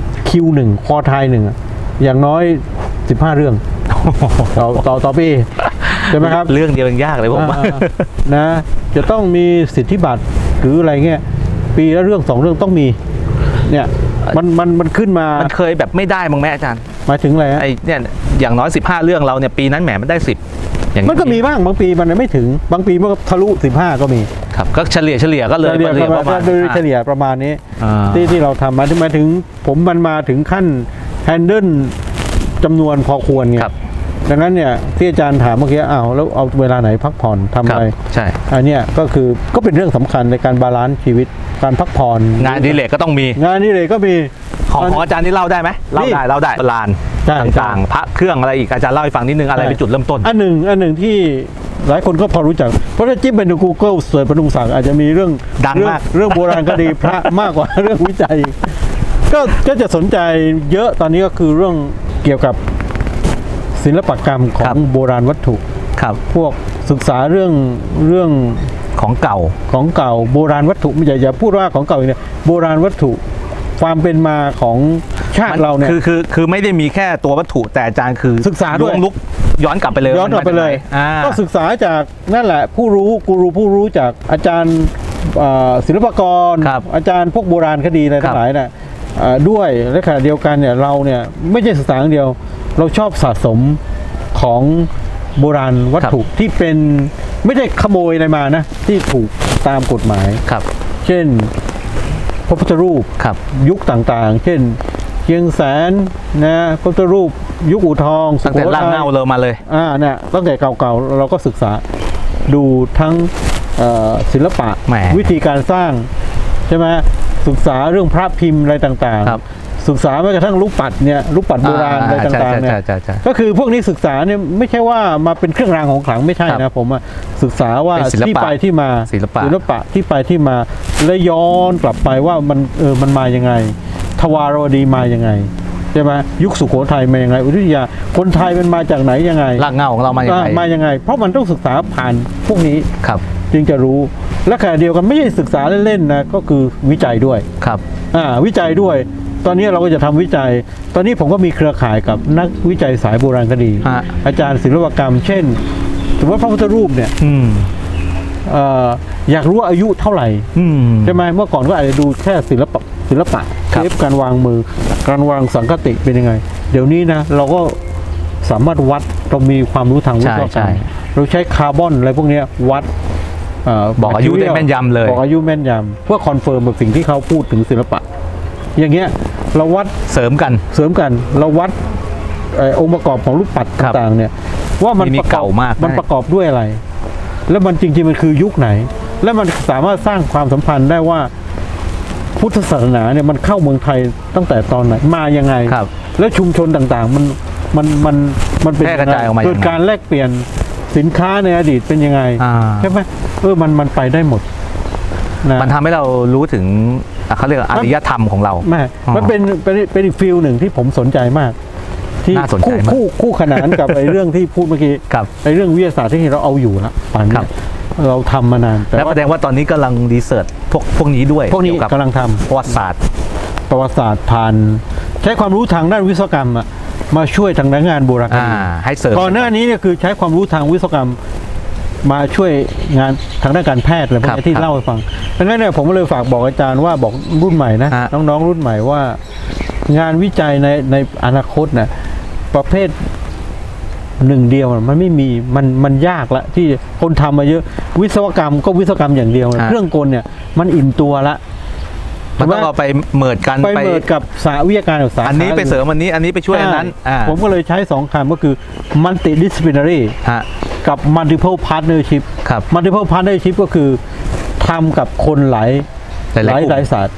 A: Q1 ควอไทย1อย่างน้อย15 เรื่องต่อปีใช่ไหมครับ
B: เรื่องเดียวยังยากเลยผมว่า
A: นะจะต้องมีสิทธิบัตรหรืออะไรเงี้ยปีละเรื่อง2 เรื่องต้องมีเนี่ยมันขึ้นมา
B: มันเคยแบบไม่ได้มั้งแม่อาจารย์
A: หมายถึงอะไรฮะ
B: ไอ้เนี่ยอย่างน้อย15 เรื่องเราเนี่ยปีนั้นแหมมันได้10อย่าง
A: มันก็มีบ้างบางปีมันไม่ถึงบางปีมันก็ทะลุ15ก็มี
B: ครับก็เฉลี่ยก็เลย
A: เฉลี่ยประมาณโดยเฉลี่ยประมาณนี้
B: อ่า
A: ที่เราทำมาถึงผมมันมาถึงขั้นแฮนเดิลจำนวนพอควรไง
B: ครับ
A: ดังนั้นเนี่ยที่อาจารย์ถามเมื่อกี้อ้าวแล้วเอาเวลาไหนพักผ่อนทำอะไร
B: ใช่
A: อันเนี้ยก็เป็นเรื่องสำคัญในการบาลานซ์ชีวิตการพักผ่อน
B: งานอดิเรกก็ต้องมี
A: งานนี่เลยก็มี
B: ของอาจารย์นี่เล่าได้ไหมเล่าได้ลาน
A: ใช่
B: ต่างๆพระเครื่องอะไรอีกอาจารย์เล่าให้ฟังนิดนึงอะไรเป็นจุดเริ่มต้น
A: อันหนึ่งที่หลายคนก็พอรู้จักเพราะถ้าจิ้มไปใน Google เสิร์ชพดุงศักดิ์อาจจะมีเรื่อง
B: ดังมาก
A: เรื่องโบราณคดีพระมากกว่า เรื่องวิจัย ก็จะสนใจเยอะตอนนี้ก็คือเรื่องเกี่ยวกับศิลปกรรมของโบราณวัตถุ
B: ครับ
A: พวกศึกษาเรื่อง
B: ของเก่า
A: ของเก่าโบราณวัตถุอย่าพูดว่าของเก่าเนี่ยโบราณวัตถุความเป็นมาของชาติเราเนี่ย
B: คือไม่ได้มีแค่ตัววัตถุแต่อาจารย์คือ
A: ศึกษาด้วย
B: ลุกย้อนกลับไปเลย
A: ย้อนกลับไปเลย
B: อ่า
A: ก็ศึกษาจากนั่นแหละกูรูผู้รู้จากอาจารย์ศิลปากร
B: ครับ
A: อาจารย์พวกโบราณคดีอะไร
B: ครั
A: ทั้
B: บ
A: งหลายน่ะด้วยและขณะเดียวกันเนี่ยเราเนี่ยไม่ใช่ศึกษาอย่างเดียว เราชอบสะสมของโบราณวัตถุที่เป็นไม่ได้ขโมยอะไรมานะที่ถูกตามกฎหมาย
B: ครับ
A: เช่นพระพุทธรูป
B: ครับ
A: ยุคต่างๆ เช่นเชียงแสนนะพระพุทธรูปยุคอู่ทองสุ
B: ตั้ง
A: โข
B: แต่
A: ทั
B: ล่าง
A: ย
B: เงาเลยมาเลย
A: เนี่ยตั้งแต่เก่าๆเราก็ศึกษาดูทั้งศิลปะ
B: แหม
A: วิธีการสร้างใช่ไหมศึกษาเรื่องพระพิมพ์อะไรต่าง
B: ครับ
A: ๆ ศึกษาแม้กระทั่งลูกปัดเนี่ยลูกปัดโบราณอะไรต่างๆเนี่ย
B: ใช่
A: ก็คือพวกนี้ศึกษาเนี่ยไม่ใช่ว่ามาเป็นเครื่องรางของขลังไม่ใช่
B: ครั
A: นะ
B: บ
A: ผมศึกษาว่า
B: เป็นศิลปะ
A: ที่ไปที่มา
B: ศิลปะ
A: ที่ไปที่มาและย้อนกลับไปว่ามันมายังไงทวารวดีมายังไงใช่ไหมยุคสุโขทัยมายังไงอยุธยาคนไทยมันมาจากไหนยังไง
B: ล่างเงาของเรามาอย่างไร
A: มายังไง เพราะมันต้องศึกษาผ่านพวกนี้
B: ครับ
A: จึงจะรู้และขณะเดียวกันไม่ใช่ศึกษาเล่นๆนะก็คือวิจัยด้วย
B: ครับ
A: วิจัยด้วย ตอนนี้เราก็จะทำวิจัย ตอนนี้ผมก็มีเครือข่ายกับนักวิจัยสายโบราณคดี
B: ฮะ
A: อาจารย์ศิลปกรรม เช่นสมมติว่าพระพุทธรูปเนี่ย
B: อืม
A: อยากรู้ว่าอายุเท่าไหร่
B: อืม
A: ใช่ไหมเมื่อก่อนก็อาจจะดูแค่ศิลปะ
B: ครับ
A: เทปการวางมือ การวางสังคติเป็นยังไง เดี๋ยวนี้นะเราก็สามารถวัดเรามีความรู้ทางวิศวกรรมเราใช้คาร์บอนอะไรพวกเนี้ยวัด
B: บอกอายุได้แม่นยำเลย
A: บอกอายุแม่นยำเพื่อคอนเฟิร์มกับสิ่งที่เขาพูดถึงศิลปะ อย่างเงี้ยเราวัด
B: เสริมกัน
A: เราวัดองค์ประกอบของรูปปัด
B: ครับ
A: ต่างๆเนี่ยว่ามัน
B: มี
A: ประกอบ
B: เก่ามาก
A: มันประกอบด้วยอะไร แล้วมันจริงๆมันคือยุคไหน แล้วมันสามารถสร้างความสัมพันธ์ได้ว่าพุทธศาสนาเนี่ยมันเข้าเมืองไทยตั้งแต่ตอนไหนมายังไง
B: ครับ
A: แล้วชุมชนต่างๆมันเป็น
B: แพร่กระจายออกมา
A: เกิดการแลกเปลี่ยนสินค้าในอดีตเป็นยังไง
B: อ่า
A: ใช่ไหมมันไปได้หมดนะ
B: มันทำให้เรารู้ถึงเขาเรียกว่าอารยธรรมของเรา
A: แม่
B: อ๋อ
A: มันเป็นอีกฟิลหนึ่งที่ผมสนใจมาก ที่
B: น่าสนใจมาก
A: คู่ขนานกับ ไอ้เรื่องที่พูดเมื่อกี้
B: ครับ
A: ไอ้เรื่องวิทยาศาสตร์ที่เราเอาอยู่ละป่าน
B: ครั
A: นี้
B: บ
A: เราทำมานานแต่
B: แล้ว
A: ว่า
B: แสดงว่าตอนนี้กำลังรีเสิร์ชพวกนี้ด้วย
A: พวกนี้
B: เกี่ยวกับ
A: กำลังทำ
B: ประวัติศาสตร์
A: ประวัติศาสตร์ผ่านใช้ความรู้ทางด้านวิศวกรรมอะมาช่วยทางด้านงานโบราณคดี
B: ให้เสริม
A: ก่อนหน้านี้เนี่ยคือใช้ความรู้ทางวิศวกรรมมาช่วยงานทางด้านการแพทย์อะไรพวก
B: ครับ
A: นี้ที่เล่าให้ฟังดังนั้นเนี่ยผมก็เลยฝากบอกอาจารย์ว่าบอกรุ่นใหม่นะ
B: ฮะ
A: น้องๆรุ่นใหม่ว่า งานวิจัยในอนาคตนะประเภทหนึ่งเดียวมันไม่มีมันยากละที่คนทำมาเยอะวิศวกรรมก็วิศวกรรมอย่างเดียวนะเครื่องกลเนี่ยมันอิ่มตัวละ
B: มันต้องเอาไปเมิดกัน
A: ไปเมิดกับสาวิทยาการกับสาขา
B: อันนี้ไปเสริมอันนี้ไปช่วยอันนั้น
A: ใช่ผมก็เลยใช้2คำก็คือ multidisciplinary
B: ฮะ
A: กับ multiple partnership
B: ครับ
A: multiple partnership ก็คือทำกับคนหลาย
B: หลายกลุ่ม
A: ศาสตร์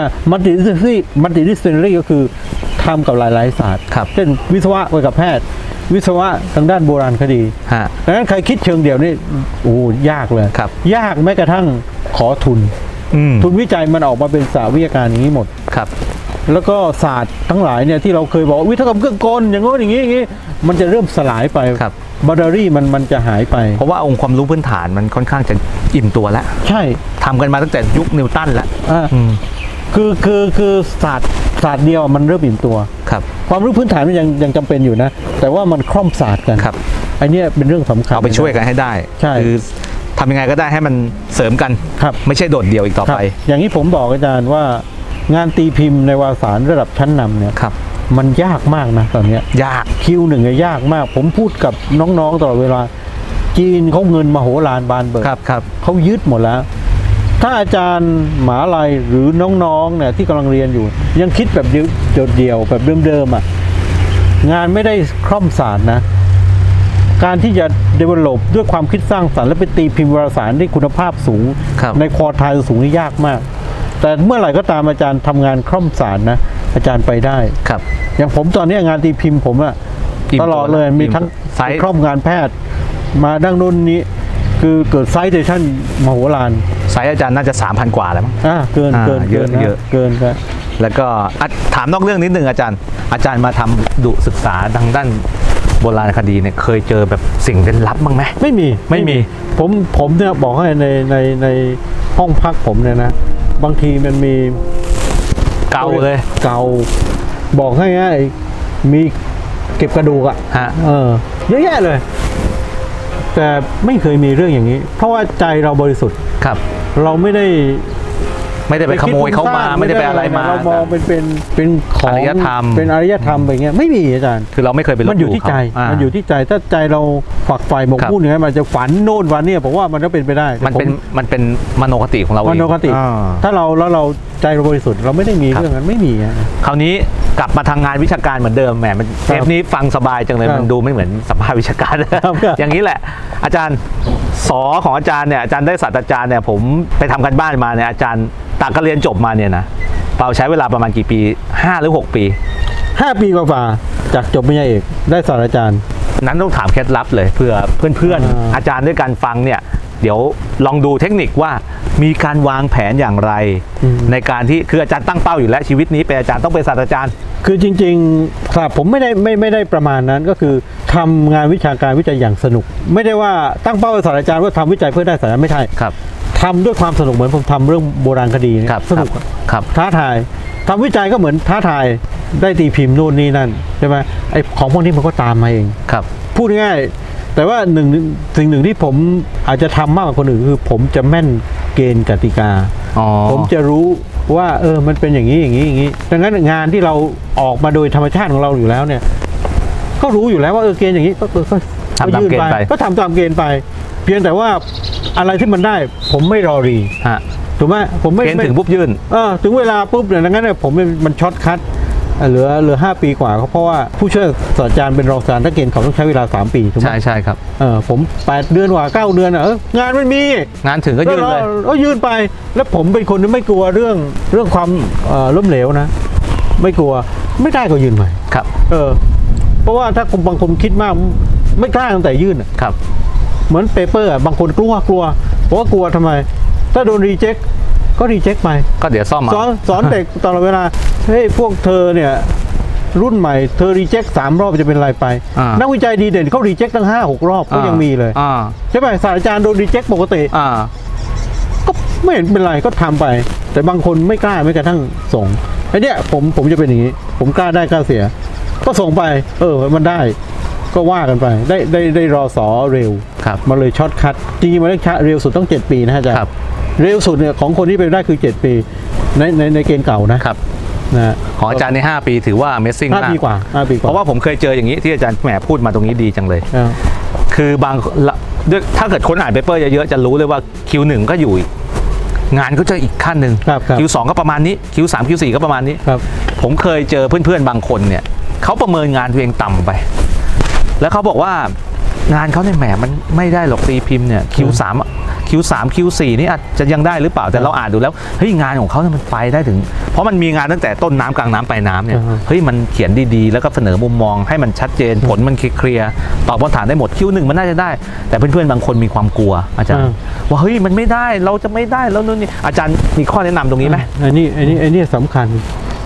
A: multidisciplinary ก็คือทำกับหลายศาสตร์
B: ครับ
A: เช่นวิศวะไปกับแพทย์ วิศวะทางด้านโบราณคดี
B: ฮะ
A: ดังนั้นใครคิดเชิงเดียวนี่โอ้ยากเลย
B: ครับ
A: ยากแม้กระทั่งขอทุน
B: อืม
A: ทุนวิจัยมันออกมาเป็นสาวิทยาการอย่างนี้หมด
B: ครับ
A: แล้วก็ศาสตร์ทั้งหลายเนี่ยที่เราเคยบอกวิธีทำเครื่องกลอย่างโน้นอย่างนี้มันจะเริ่มสลายไปบาร์เดอรี่มันจะหายไป
B: เพราะว่าองค์ความรู้พื้นฐานมันค่อนข้างจะอิ่มตัวแล้ว
A: ใช่
B: ทำกันมาตั้งแต่ยุคนิวตันแล้ว
A: คือศาสตร์เดียวมันเริ่มอิ่มตัว
B: ครับ
A: ความรู้พื้นฐานมันยังจำเป็นอยู่นะแต่ว่ามันคล่อมศาสตร์กัน
B: ครับ
A: ไอเนี้ยเป็นเรื่องสำคัญ
B: เอาไปช่วยกันให้ได้
A: ใช่
B: คือทำยังไงก็ได้ให้มันเสริมกันไม่ใช่โดดเดี่ยวอีกต่อไป
A: อย่างนี้ผมบอกอาจารย์ว่างานตีพิมพ์ในวารสารระดับชั้นนำเนี่ยมันยากมากนะตอนนี้
B: ยาก
A: คิวหนึ่งยากมากผมพูดกับน้องๆตลอดเวลาจีนเขาเงินมโหฬารบานเบิกเขายึดหมดแล้วถ้าอาจารย์มหาลัยหรือน้องๆเนี่ยที่กำลังเรียนอยู่ยังคิดแบบเดียวแบบเดิมๆอ่ะงานไม่ได้คล่อมศาสตร์นะการที่จะ develop ด้วยความคิดสร้างสรรค์และไปตีพิมพ์วารสารได้คุณภาพสูงในควอไทล์สูงนี่ยากมากแต่เมื่อไหร่ก็ตามอาจารย์ทำงานคล่อมศาสตร์นะอาจารย์ไปได้
B: ครับ
A: อย่างผมตอนนี้งานตีพิมพ์ผมอะตลอดเลยมีทั้งคล่อมงานแพทย์มาดั้งนู้นนี้คือเกิดไซต์เดชั่นมโหฬาร
B: ไซต์อาจารย์น่าจะ 3,000 กว่าแล้วมั้ง
A: เกิน
B: เกิน
A: ครับ
B: แล้วก็ถามนอกเรื่องนิดนึงอาจารย์มาทำดุศึกษาทางด้านโบราณคดีเนี่ยเคยเจอแบบสิ่งเร้นลับบ้างไหม
A: ไม่มีผมเนี่ยบอกให้ในห้องพักผมเนี่ยนะบางทีมันมี
B: เก่าเลย
A: บอกให้ง่ายมีเก็บกระดูกอะเยอะแยะเลยแต่ไม่เคยมีเรื่องอย่างนี้เพราะว่าใจเราบริสุทธิ์
B: ครับ
A: เราไม่ได้
B: ไปขโมยเขามาไม่ได้ไปอะไรมา
A: เรามองเป็นของ
B: อารยธรรม
A: เป็นอารยธรรมอะไรเงี้ยไม่มีอาจารย์
B: คือเราไม่เคยไปลบหลู่
A: มันอยู่ที่ใจถ้าใจเราฝักใฝ่หมกมุ่นอย่างนั้นมันจะฝันโน่นวันนี้ผมว่ามันก็เป็นไปได้
B: มันเป็นมโนคติของเราเอง
A: มโนคติถ้าเราใจเราบริสุทธิ์เราไม่ได้มีเรื่องนั้นไม่มี
B: คราวนี้กลับมาทางงานวิชาการเหมือนเดิมแหมมันเทปนี้ฟังสบายจังเลยมันดูไม่เหมือนสัมภาษณ์วิชาการอย่างนี้แหละอาจารย์สอของอาจารย์เนี่ยอาจารย์ได้ศาสตราจารย์เนี่ยผมไปทำกันบ้านมาเนี่ยอาจารย์ตักก็เรียนจบมาเนี่ยนะเราใช้เวลาประมาณกี่ปี5 หรือ 6 ปี
A: 5 ปีกว่าจากจบปริญญาเอกได้ศาสตราจารย์
B: นั้นต้องถามเคล็ดลับเลยเพื่อเพื่อนอาจารย์ด้วยการฟังเนี่ยเดี๋ยวลองดูเทคนิคว่ามีการวางแผนอย่างไรในการที่คืออาจารย์ตั้งเป้าอยู่แล้วชีวิตนี้เป็นอาจารย์ต้องเป็นศาสตราจารย์
A: คือจริงๆครับผมไม่ได้ประมาณนั้นก็คือทำงานวิชาการวิจัยอย่างสนุกไม่ได้ว่าตั้งเป้าเป็นศาสตราจารย์ว่าทำวิจัยเพื่อได้ศาสตราจารย์ไม่ใช่
B: ครับ
A: ทำด้วยความสนุกเหมือนผมทำเรื่องโบราณคดีสนุก
B: ครับ
A: ท้าทายทำวิจัยก็เหมือนท้าทายได้ตีพิมพ์โน่นนี่นั่นใช่ไหมไอ้ของพวกนี้มันก็ตามมาเอง
B: ครับ
A: พูดง่ายแต่ว่าสิ่งหนึ่งที่ผมอาจจะทำมากกว่าคนอื่นคือผมจะแม่นเกณฑ์กติกาผมจะรู้ว่ามันเป็นอย่างนี้ดังนั้นงานที่เราออกมาโดยธรรมชาติของเราอยู่แล้วเนี่ยก็รู้อยู่แล้วว่าเกณฑ์อย่างนี้ก็
B: ยื่นไป
A: ก็ทำตามเกณฑ์ไปเพียงแต่ว่าอะไรที่มันได้ผมไม่รอรีถูกไหมผมไม่
B: ถึงปุ๊บยื่น
A: ถึงเวลาปุ๊บเนี่ยดังนั้นเนี่ยผมมันช็อตคัทเหลือ5 ปีกว่าเพราะว่าผู้ช่วยศาสตราจารย์เป็นรองศาสตราจารย์ถ้าเกณฑ์เขาต้องใช้เวลา3 ปีถูกไหม
B: ใช่ครับ
A: ผม8 เดือนกว่า9 เดือนงานมันมี
B: งานถึงก็ยื่นเลย
A: ยื่นไปแล้วผมเป็นคนที่ไม่กลัวเรื่องความล้มเหลวนะไม่กลัวไม่ได้ก็ยื่นใหม่
B: ครับ
A: เพราะว่าถ้าบางคนคิดมากไม่กล้าตั้งแต่ยื่น
B: ครับ
A: เหมือนเปเปอร์บางคนกลัวเพราะว่ากลัวทำไมถ้าโดนรีเจ็คก็รีเจ็คไป
B: ก็เดี๋ยวซ่อม
A: สอนเด็กตลอดเวลาเฮ้ยพวกเธอเนี่ยรุ่นใหม่เธอรีเจ็ค3 รอบจะเป็นไรไปนักวิจัยดีเด่นเขารีเจ็คตั้ง5-6 รอบก็ยังมีเลยใช่ไหมศาสตราจารย์โดนรีเจ็คปกติก็ไม่เห็นเป็นไรก็ทำไปแต่บางคนไม่กล้าไม่กระทั่งส่งไอ้นี่ผมจะเป็นอย่างนี้ผมกล้าได้กล้าเสียก็ส่งไปมันได้ก็ว่ากันไปได้รอสอเร็วมาเลยช็อตคัทจริงๆมันได้เร็วสุดต้อง7 ปีนะอาจารย์เร็วสุดเนี่ยของคนที่ไปได้คือ7 ปีในเกณฑ์เก่านะครับ
B: ของอาจารย์ใน5 ปีถือว่า Amazing มาก
A: 5 ปีกว่า
B: เพราะว่าผมเคยเจออย่างนี้ที่อาจารย์แหมพูดมาตรงนี้ดีจังเลยคือบางถ้าเกิดคนอ่านเปเปอร์เยอะๆจะรู้เลยว่า Q1 ก็อยู่งานก็จะอีกขั้นหนึ่ง Q2 ก็ประมาณนี้ Q3 Q4 ก็ประมาณนี้ผมเคยเจอเพื่อนๆบางคนเนี่ยเขาประเมินงานตัวเองต่ำไปแล้วเขาบอกว่างานเขาเนี่ยแหมมันไม่ได้หรอกตีพิมพ์เนี่ย Q3 Q4 นี่อาจจะยังได้หรือเปล่าแต่เราอ่านดูแล้วเฮ้ยงานของเขาเนี่ยมันไปได้ถึงเพราะมันมีงานตั้งแต่ต้นน้ำกลางน้ำปลายน้ำเนี่ยเฮ้ยมันเขียนดีๆแล้วก็เสนอมุมมองให้มันชัดเจนผลมันเคลียร์ตอบคำถามได้หมด Q1 มันน่าจะได้แต่เพื่อนๆบางคนมีความกลัวอาจารย์ว่าเฮ้ยมันไม่ได้เราจะไม่ได้แล้วนู่นนี่อาจารย์มีข้อแนะนำตรงนี้ไหม
A: อันนี้สำคัญ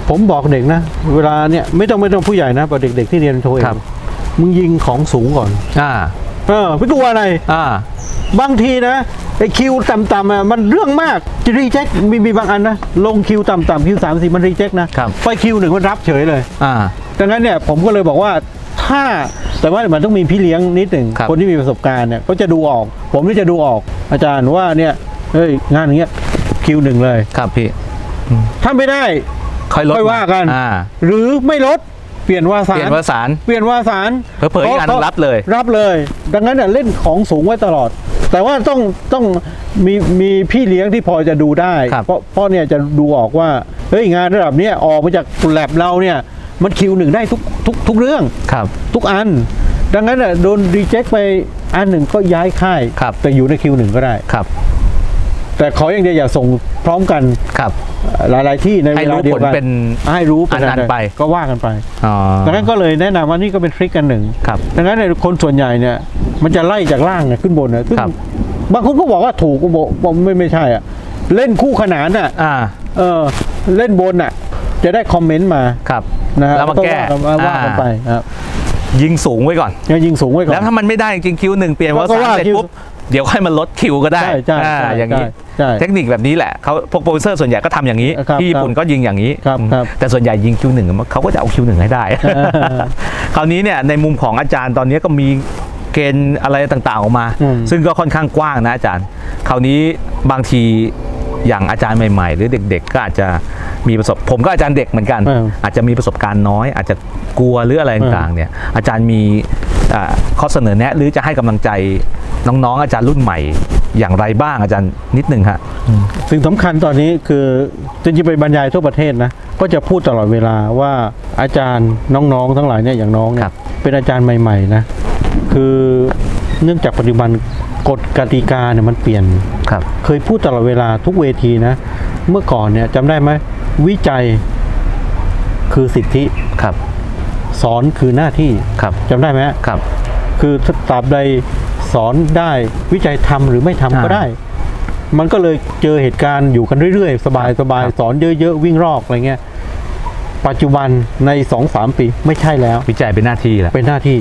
A: ผมบอกเด็กนะเวลาเนี่ยไม่ต้องผู้ใหญ่นะบอกเด็กๆที่เรียนโทเองมึงยิงของสูงก่อนไม่กลัวอะไรบางทีนะไอคิวต่ำๆมันเรื่องมากจะรีเจ็คมีบางอันนะลงคิวต่ำๆคิว3-4มันรีเจ็คนะไปคิว1มันรับเฉยเลยดังนั้นเนี่ยผมก็เลยบอกว่าแต่ว่ามันต้องมีพี่เลี้ยงนิดหนึ่งคนที่มีประสบการณ์เนี่ยก็จะดูออกผมนี่จะดูออกอาจารย์ว่าเนี่ยงานอย่างเงี้ยคิว1เลย
B: ครับพี่
A: ถ้าไม่ได้ค่อยว่ากันหรือไม่ลดเปลี่ยนวาสารเปลี่ยนวาสาร
B: เผยงานรับเลย
A: ดังนั้นเล่นของสูงไว้ตลอดแต่ว่าต้องมีพี่เลี้ยงที่พอจะดูได้เพราะเนี่ยจะดูออกว่าเฮ้ยงานระดับเนี้ยออกมาจากแลบเราเนี่ยมันคิว1ได้ทุกเรื่องทุกอันดังนั้นโดนรีเจ็คไปอันหนึ่งก็ย้ายค่ายแต่อยู่ในคิว1ก็ได้แต่ขออย่างเดียวอย่าส่งพร้อมกันหลายที่ในเวลาเดียวกันให้รู้
B: อันนั้นไป
A: ก็ว่ากันไปดังนั้นก็เลยแนะนำว่านี่ก็เป็นทริคกันหนึ่งดังนั้นในคนส่วนใหญ่เนี่ยมันจะไล่จากล่างเนี่ยขึ้นบนเนี่ยซึ่งบางคนก็บอกว่าถูกก็บอกไม่ใช่อ่ะเล่นคู่ขนานอ่ะเล่นบนอ่ะจะได้คอมเมนต์มา
B: นะแล้วมาแก้
A: ว่ากันไปครับ
B: ยิงสูงไว้ก่อน
A: ยิงสูงไว้ก่อน
B: แล้วถ้ามันไม่ได้จริงคิว1เปลี่ยนว่า3เสร็จปุ๊บเดี๋ยวค่อยมาลดคิวก็ได้อย่างนี้เทคนิคแบบนี้แหละเขาพวกโปรดิวเซอร์ส่วนใหญ่ก็ทำอย่างนี้ที่ญี่ปุ่นก็ยิงอย่างนี้แต่ส่วนใหญ่ยิงคิว1เขาก็จะเอาคิว1ให้ได้คราวนี้เนี่ยในมุมของอาจารย์ตอนนี้ก็มีเกณฑ์อะไรต่างๆออกมาซึ่งก็ค่อนข้างกว้างนะอาจารย์คราวนี้บางทีอย่างอาจารย์ใหม่ๆหรือเด็กๆก็อาจจะมีผมก็อาจารย์เด็กเหมือนกันอาจจะมีประสบการณ์น้อยอาจจะกลัวหรืออะไรต่างๆเนี่ยอาจารย์มีข้อเสนอแนะหรือจะให้กำลังใจน้องๆอาจารย์รุ่นใหม่อย่างไรบ้างอาจารย์นิดนึงฮะ
A: สิ่งสำคัญตอนนี้คือจริงๆไปบรรยายทั่วประเทศนะก็จะพูดตลอดเวลาว่าอาจารย์น้องๆทั้งหลายเนี่ยอย่างน้องเนี่ยเป็นอาจารย์ใหม่ๆนะคือเนื่องจากปัจจุบันกฎกติกาเนี่ยมันเปลี่ยนเคยพูดตลอดเวลาทุกเวทีนะเมื่อก่อนเนี่ยจำได้ไหมวิจัยคือสิทธิสอนคือหน้าที่จำได้ไหมคือตราบใดสอนได้วิจัยทำหรือไม่ทำก็ได้มันก็เลยเจอเหตุการณ์อยู่กันเรื่อยๆสบายสอนเยอะๆวิ่งรอกอะไรเงี้ยปัจจุบันใน 2-3 ปีไม่ใช่แล้ว
B: วิจัยเป็นหน้าที่แล้ว
A: เป็นหน้าที่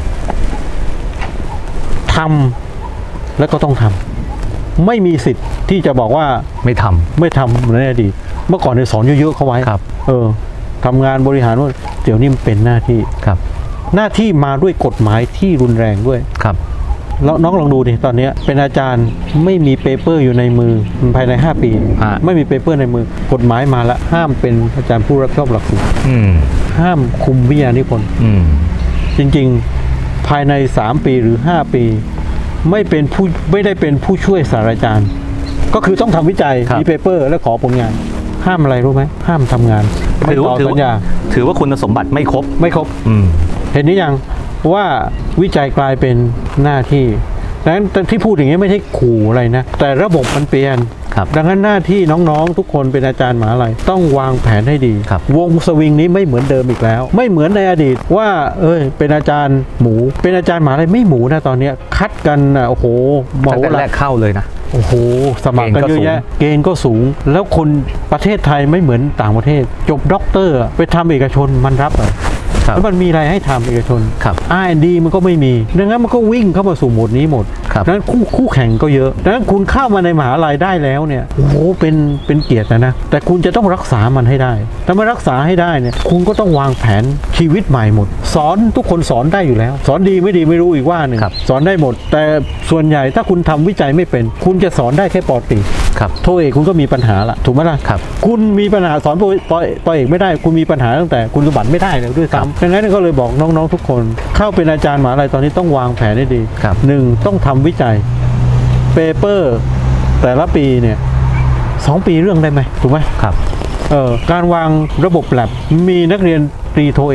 A: ทำแล้วก็ต้องทำไม่มีสิทธิ์ที่จะบอกว่า
B: ไม่ทำ
A: ในอดีตเมื่อก่อนเนี่ยสอนเยอะๆเขาไว้ทำงานบริหารว่าเดี๋ยวนี้มันเป็นหน้าที่หน้าที่มาด้วยกฎหมายที่รุนแรงด้วยแล้วน้องลองดูดิตอนนี้เป็นอาจารย์ไม่มีเปเปอร์อยู่ในมือภายใน5 ปีไม่มีเปเปอร์ในมือกฎหมายมาแล้วห้ามเป็นอาจารย์ผู้รับผิดชอบหลักสูตรห้ามคุมวิทยานิพนธ์จริงๆภายใน3 ปีหรือ5 ปีไม่ได้เป็นผู้ช่วยศาสตราจารย์ก็คือต้องทำวิจัยมีเปเปอร์และขอผลงานห้ามอะไรรู้ไหมห้ามทำงานไม่ต่อสัญญา
B: ถือว่าคุณสมบัติไม่ครบ
A: เห็นนี้ยังว่าวิจัยกลายเป็นหน้าที่ดังนั้นที่พูดอย่างนี้ไม่ใช่ขู่อะไรนะแต่ระบบมันเปลี่ยนดังนั้นหน้าที่น้องๆทุกคนเป็นอาจารย์มหาลัยต้องวางแผนให้ดีวงสวิงนี้ไม่เหมือนเดิมอีกแล้วไม่เหมือนในอดีตว่าเป็นอาจารย์หมูเป็นอาจารย์มหาลัยไม่หมูนะตอนนี้คัดกันโอ้โห
B: แต่แรกเข้าเลยนะ
A: โอ้โหสมัครกันเยอะแยะเกณฑ์ก็สูงแล้วคนประเทศไทยไม่เหมือนต่างประเทศจบด็อกเตอร์ไปทำเอกชนมันรับแล้วมันมีอะไรให้ทำเอกชนR&D มันก็ไม่มีดังนั้นมันก็วิ่งเข้ามาสู่โหมดนี้หมดดังนั้นคู่แข่งก็เยอะดังนั้นคุณเข้ามาในมหาลัยได้แล้วเนี่ยโอ้โหเป็นเกียรตินะแต่คุณจะต้องรักษามันให้ได้ถ้าไม่รักษาให้ได้เนี่ยคุณก็ต้องวางแผนชีวิตใหม่หมดสอนทุกคนสอนได้อยู่แล้วสอนดีไม่ดีไม่รู้อีกว่าหนึ่งสอนได้หมดแต่ส่วนใหญ่ถ้าคุณทำวิจัยไม่เป็นคุณจะสอนได้แค่ป.ตรีโทเอกคุณก็มีปัญหาละถูกไหมล่ะคุณมีปัญหาสอนป.เอกไม่ได้คุณมีปัญหาตั้งแต่คุณสมบัติไม่ได้เลยด้วยซ้ำดังนั้นก็เลยบอกน้องๆทุกคนเข้าเป็นอาจารย์มหาลัยตอนนี้ต้องวางแผนให้ดี1ต้องทำวิจัยเปเปอร์แต่ละปีเนี่ย2 ปีเรื่องได้ไหมถูกไหมการวางระบบแลบมีนักเรียนตรีโทเอก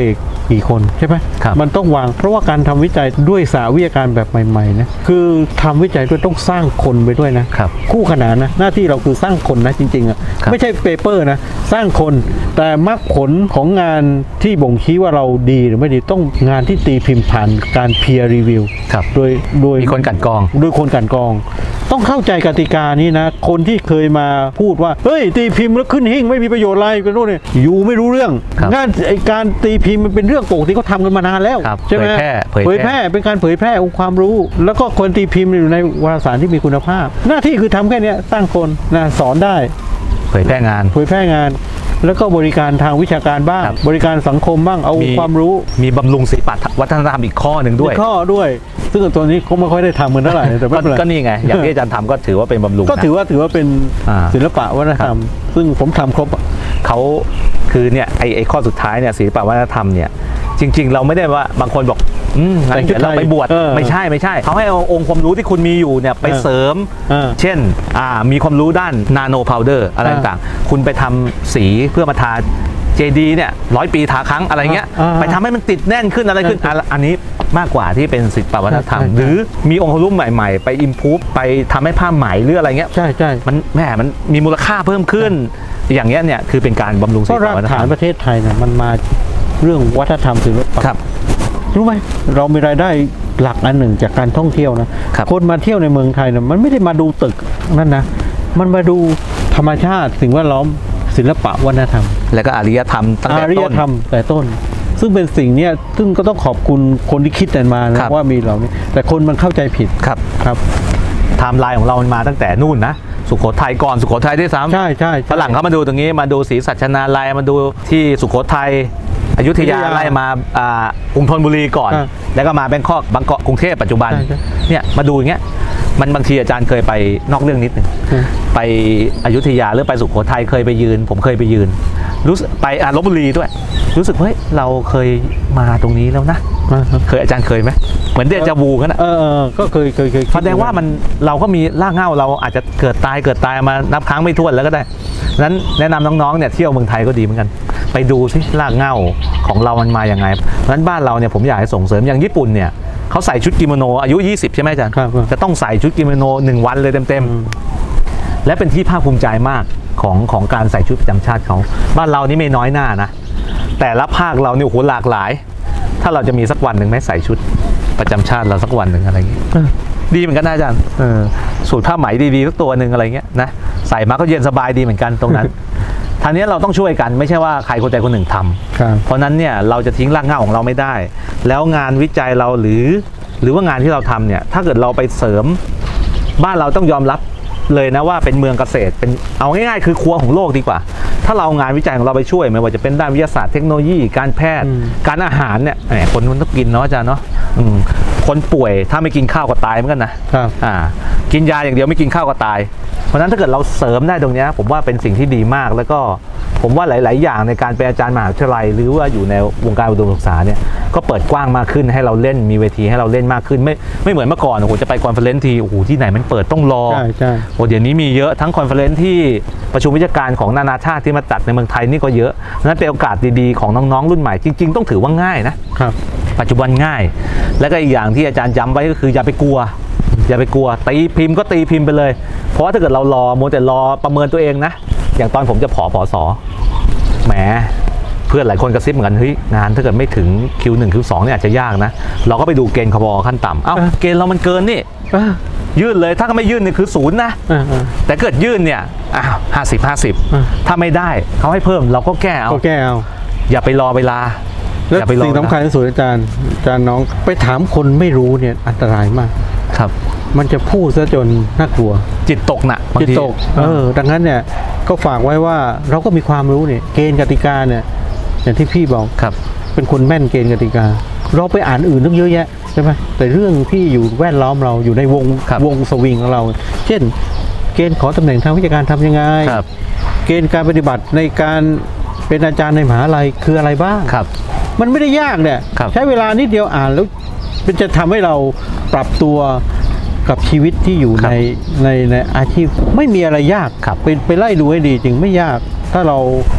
A: กี่คนใช่ไหม
B: ครับ
A: มันต้องวางเพราะว่าการทำวิจัยด้วยสาวิทยาการแบบใหม่ๆนะคือทำวิจัยด้วยต้องสร้างคนไปด้วยนะครับ คู่ขนานนะหน้าที่เราคือสร้างคนนะจริงๆอ่ะ
B: ครับ
A: ไม่ใช่เปเปอร์นะสร้างคนแต่มรรคผลของงานที่บ่งชี้ว่าเราดีหรือไม่ดีต้องงานที่ตีพิมพ์ผ่านการ peer review
B: ครับ
A: โดย
B: มีคนกลั่นกรอง
A: โดยคนกลั่นกรอง ต้องเข้าใจกติกานี้นะคนที่เคยมาพูดว่าเฮ้ยตีพิมพ์แล้วขึ้นหิ้งไม่มีประโยชน์อะไรกันโน่นเนี่ยอยู่ไม่รู้เรื่อง
B: ครับ
A: งานไอการตีพิมพ์มันเป็นเรื่องปกติเขาทำกันมานานแล้ว
B: ครับ
A: ใช่ไหม
B: เผยแพร่
A: เป็นการเผยแพร่องค์ความรู้ แล้วก็คนตีพิมพ์อยู่ในวารสารที่มีคุณภาพ หน้าที่คือทำแค่เนี้ยสร้างคนนะสอนได้
B: เผยแพร่งาน
A: เผยแพร่งาน แล้วก็บริการทางวิชาการบ้าง
B: ครับ
A: บริการสังคมบ้างเอาความรู้
B: มีบำรุงศิลปะวัฒนธรรมอีกข้อหนึ่งด้วย
A: มีข้อด้วย ซึ่งตัวนี้ก็ไม่ค่อยได้ทำกันเท่าไหร่แต่ไม่เป็นไร
B: ก็นี่ไง อย่างที่อาจารย์ทำก็ถือว่าเป็นบำรุง
A: ก็
B: นะ
A: ถือว่าเป็น
B: อ่า
A: ศิลปะวัฒนธรรม ซึ่งผมทำครบอะ
B: เขาคือเนี่ยไอ้ข้อสุดท้ายเนี่ยศิลปะวัฒนธรรมเนี่ยจริง ๆ เราไม่ได้ว่าบางคนบอกงั้นเดี๋ยวเราไปบวชไม่ใช่เขาให้เอาองค์ความรู้ที่คุณมีอยู่เนี่ยไปเสริม เช่นมีความรู้ด้านนาโนพาวเดอร์อะไรต่างๆคุณไปทำสีเพื่อมาทาเจดีเนี่ย100 ปีทาครั้งอะไรเงี้ยไปทำให้มันติดแน่นขึ้นอะไรขึ้นอันนี้มากกว่าที่เป็นศิลปะวัฒนธรรม หรือมีองค์ความรู้ใหม่ๆ ไปอิมพูฟไปทำให้ผ้าไหมหรืออะไรเงี้ย
A: ใช่ใช่
B: มันมีมูลค่าเพิ่มขึ้น อย่างเงี้ยเนี่ยคือเป็นการบำรุงศิ
A: เพ
B: ล
A: ราะ
B: ปะ
A: ราก
B: วัฒนธร
A: ฐาร น
B: ม
A: ประเทศไทยเนี่ยมันมาเรื่องวัฒนธรรมศิลปะ
B: ครับ
A: รู้ไหมเรามีรายได้หลักอันหนึ่งจากการท่องเที่ยวนะครับ คนมาเที่ยวในเมืองไทยเนี่ยมันไม่ได้มาดูตึกนั่นนะมันมาดูธรรมชาติสิ่งแวดล้อมศิลปะวัฒนธรรม
B: แล้วก็อารยธรรมตั้งแต่
A: อารย
B: ต้น
A: ธรรมแต่ต้น ซึ่งเป็นสิ่งเนี้ยซึ่งก็ต้องขอบคุณคนที่คิดกันมานะครับ ว่ามีเหล่านี้แต่คนมันเข้าใจผิด
B: ครับ
A: ครับ
B: ไทม์ไลน์ของเรามันมาตั้งแต่นู่นนะสุโขทัยก่อนสุโขทัยด้วยซ้ำ
A: ใช่ใช่
B: ฝรั่งเขามาดูตรงนี้มาดูศรีสัชนาลัยมาดูที่สุโขทัยอยุธยาไล่มากรุงธนบุรีก่อน แล้วก็มาแบงคอกบางเกาะกรุงเทพปัจจุบันเนี่ยมาดูอย่างเงี้ยมันบางทีอาจารย์เคยไปนอกเรื่องนิดหนึ่งไปอยุธยาหรือไปสุโขทัยเคยไปยืนผมเคยไปยืนรู้สึกไปลพบุรีด้วย รู้สึกเฮ้ยเราเคยมาตรงนี้แล้วนะเคยอาจารย์เคยไหมเหมือนเดจาวูกันนะ
A: ก็เคย
B: แสดงว่ามันเราก็มีรากเหง้าเราอาจจะเกิดตายมานับครั้งไม่ถ้วนแล้วก็ได้นั้นแนะนำน้องๆเนี่ยเที่ยวเมืองไทยก็ดีเหมือนกันไปดูสิรากเหง้าของเรามันมาอย่างไงเพราะฉะนั้นบ้านเราเนี่ยผมอยากให้ส่งเสริมอย่างญี่ปุ่นเนี่ยเขาใส่ชุดกิโมโนอายุ20ใช่ไหมอาจารย์จะต้องใส่ชุดกิโมโน1 วันเลยเต็มๆและเป็นที่ภาคภูมิใจมากของการใส่ชุดประจำชาติเขาบ้านเรานี่ไม่น้อยหน้านะแต่ละภาคเราเนี่ยโอ้โหหลากหลายถ้าเราจะมีสักวันหนึ่งไหมใส่ชุดประจำชาติเราสักวันหนึ่งอะไรอย่างนี้ดีเหมือนกันนะอาจารย์สูตรผ้าไหมดีๆสักตัวหนึ่งอะไรเงี้ยนะใส่มาก็เย็นสบายดีเหมือนกันตรงนั้น ทีนี้เราต้องช่วยกันไม่ใช่ว่าใครคนใดคนหนึ่งทำเพราะนั้นเนี่ยเราจะทิ้งรากเหง้าของเราไม่ได้ แล้วงานวิจัยเราหรือว่างานที่เราทำเนี่ยถ้าเกิดเราไปเสริมบ้านเราต้องยอมรับเลยนะว่าเป็นเมืองเกษตรเป็นเอาง่ายๆคือครัวของโลกดีกว่าถ้าเรางานวิจัยของเราไปช่วยไม่ว่าจะเป็นด้านวิทยาศาสตร์เทคโนโลยีการแพทย์การอาหารเนี่ยคนมันต้องกินเนาะอาจารย์เนาะคนป่วยถ้าไม่กินข้าวก็ตายเหมือนกันนะกินยาอย่างเดียวไม่กินข้าวก็ตายเพราะฉะนั้นถ้าเกิดเราเสริมได้ตรงนี้ผมว่าเป็นสิ่งที่ดีมากแล้วก็ผมว่าหลายๆอย่างในการเป็นอาจารย์มหาวิทยาลัยหรือว่าอยู่ในวงการอุดมศึกษาเนี่ยก็เปิดกว้างมากขึ้นให้เราเล่นมีเวทีให้เราเล่นมากขึ้นไม่เหมือนเมื่อก่อนโอ้โหจะไปคอนเฟอเรนซ์ทีโอ้โหที่ไหนมันเปิดต้องรอ
A: ใช่
B: โอ้เดี๋ยวนี้มีเยอะทั้งคอนเฟอเรนซ์ที่ประชุมวิชาการของนานาชาติที่มาจัดในเมืองไทยนี่ก็เยอะนั้นเป็นโอกาสดีๆของน้องๆรุ่นใหม่จริงๆต้องถือว่าง่ายนะครับปัจจุบันง่ายแล้วก็อีกอย่างที่อาจารย์ย้ำไว้ก็คืออย่าไปกลัวตีพิมพ์ก็ตีพิมพ์ไปเลยเพราะว่าถ้าเกิดเรารอมัวแต่รอประเมินตัวเองนะอย่างตอนผมจะผส.แหมเพื่อนหลายคนกระซิบเหมือนกันเฮ้ยงานถ้าเกิดไม่ถึง Q1 Q2 เนี่ยอาจจะยากนะเราก็ไปดูเกณฑ์คบขั้นต่ำเกณฑ์เรามันเกินนี่ยื่นเลยถ้าไม่ยื่นเนี่ยคือ0นะแต่เกิดยื่นเนี่ย50ถ้าไม่ได้เขาให้เพิ่มเราก็แก้เอาอย่าไปรอเวลา
A: แล้วสิ่งสำคัญที่สุดอาจารย์น้องไปถามคนไม่รู้เนี่ยอันตรายมาก
B: ครับ
A: มันจะพูดซะจนน่ากลัว
B: จิตตกนะ
A: จิตตกดังนั้นเนี่ยก็ฝากไว้ว่าเราก็มีความรู้เนี่ยเกณฑ์กติกาเนี่ยอย่างที่พี่บอกเป็นคนแม่นเกณฑ์กติกาเราไปอ่านอื่นเยอะแยะใช่ไหมแต่เรื่องที่อยู่แวดล้อมเราอยู่ในวงสวิงของเราเช่นเกณฑ์ขอตำแหน่งทางวิชาการทำยังไงเกณฑ์การปฏิบัติในการเป็นอาจารย์ในมหาลัยคืออะไรบ้างมันไม่ได้ยากเนี่ยใช้เวลานิดเดียวอ่านแล้วมันจะทำให้เราปรับตัวกับชีวิตที่อยู่ในอาชีพไม่มีอะไรยากไปไล่ดูให้ดีจริงไม่ยากถ้าเรา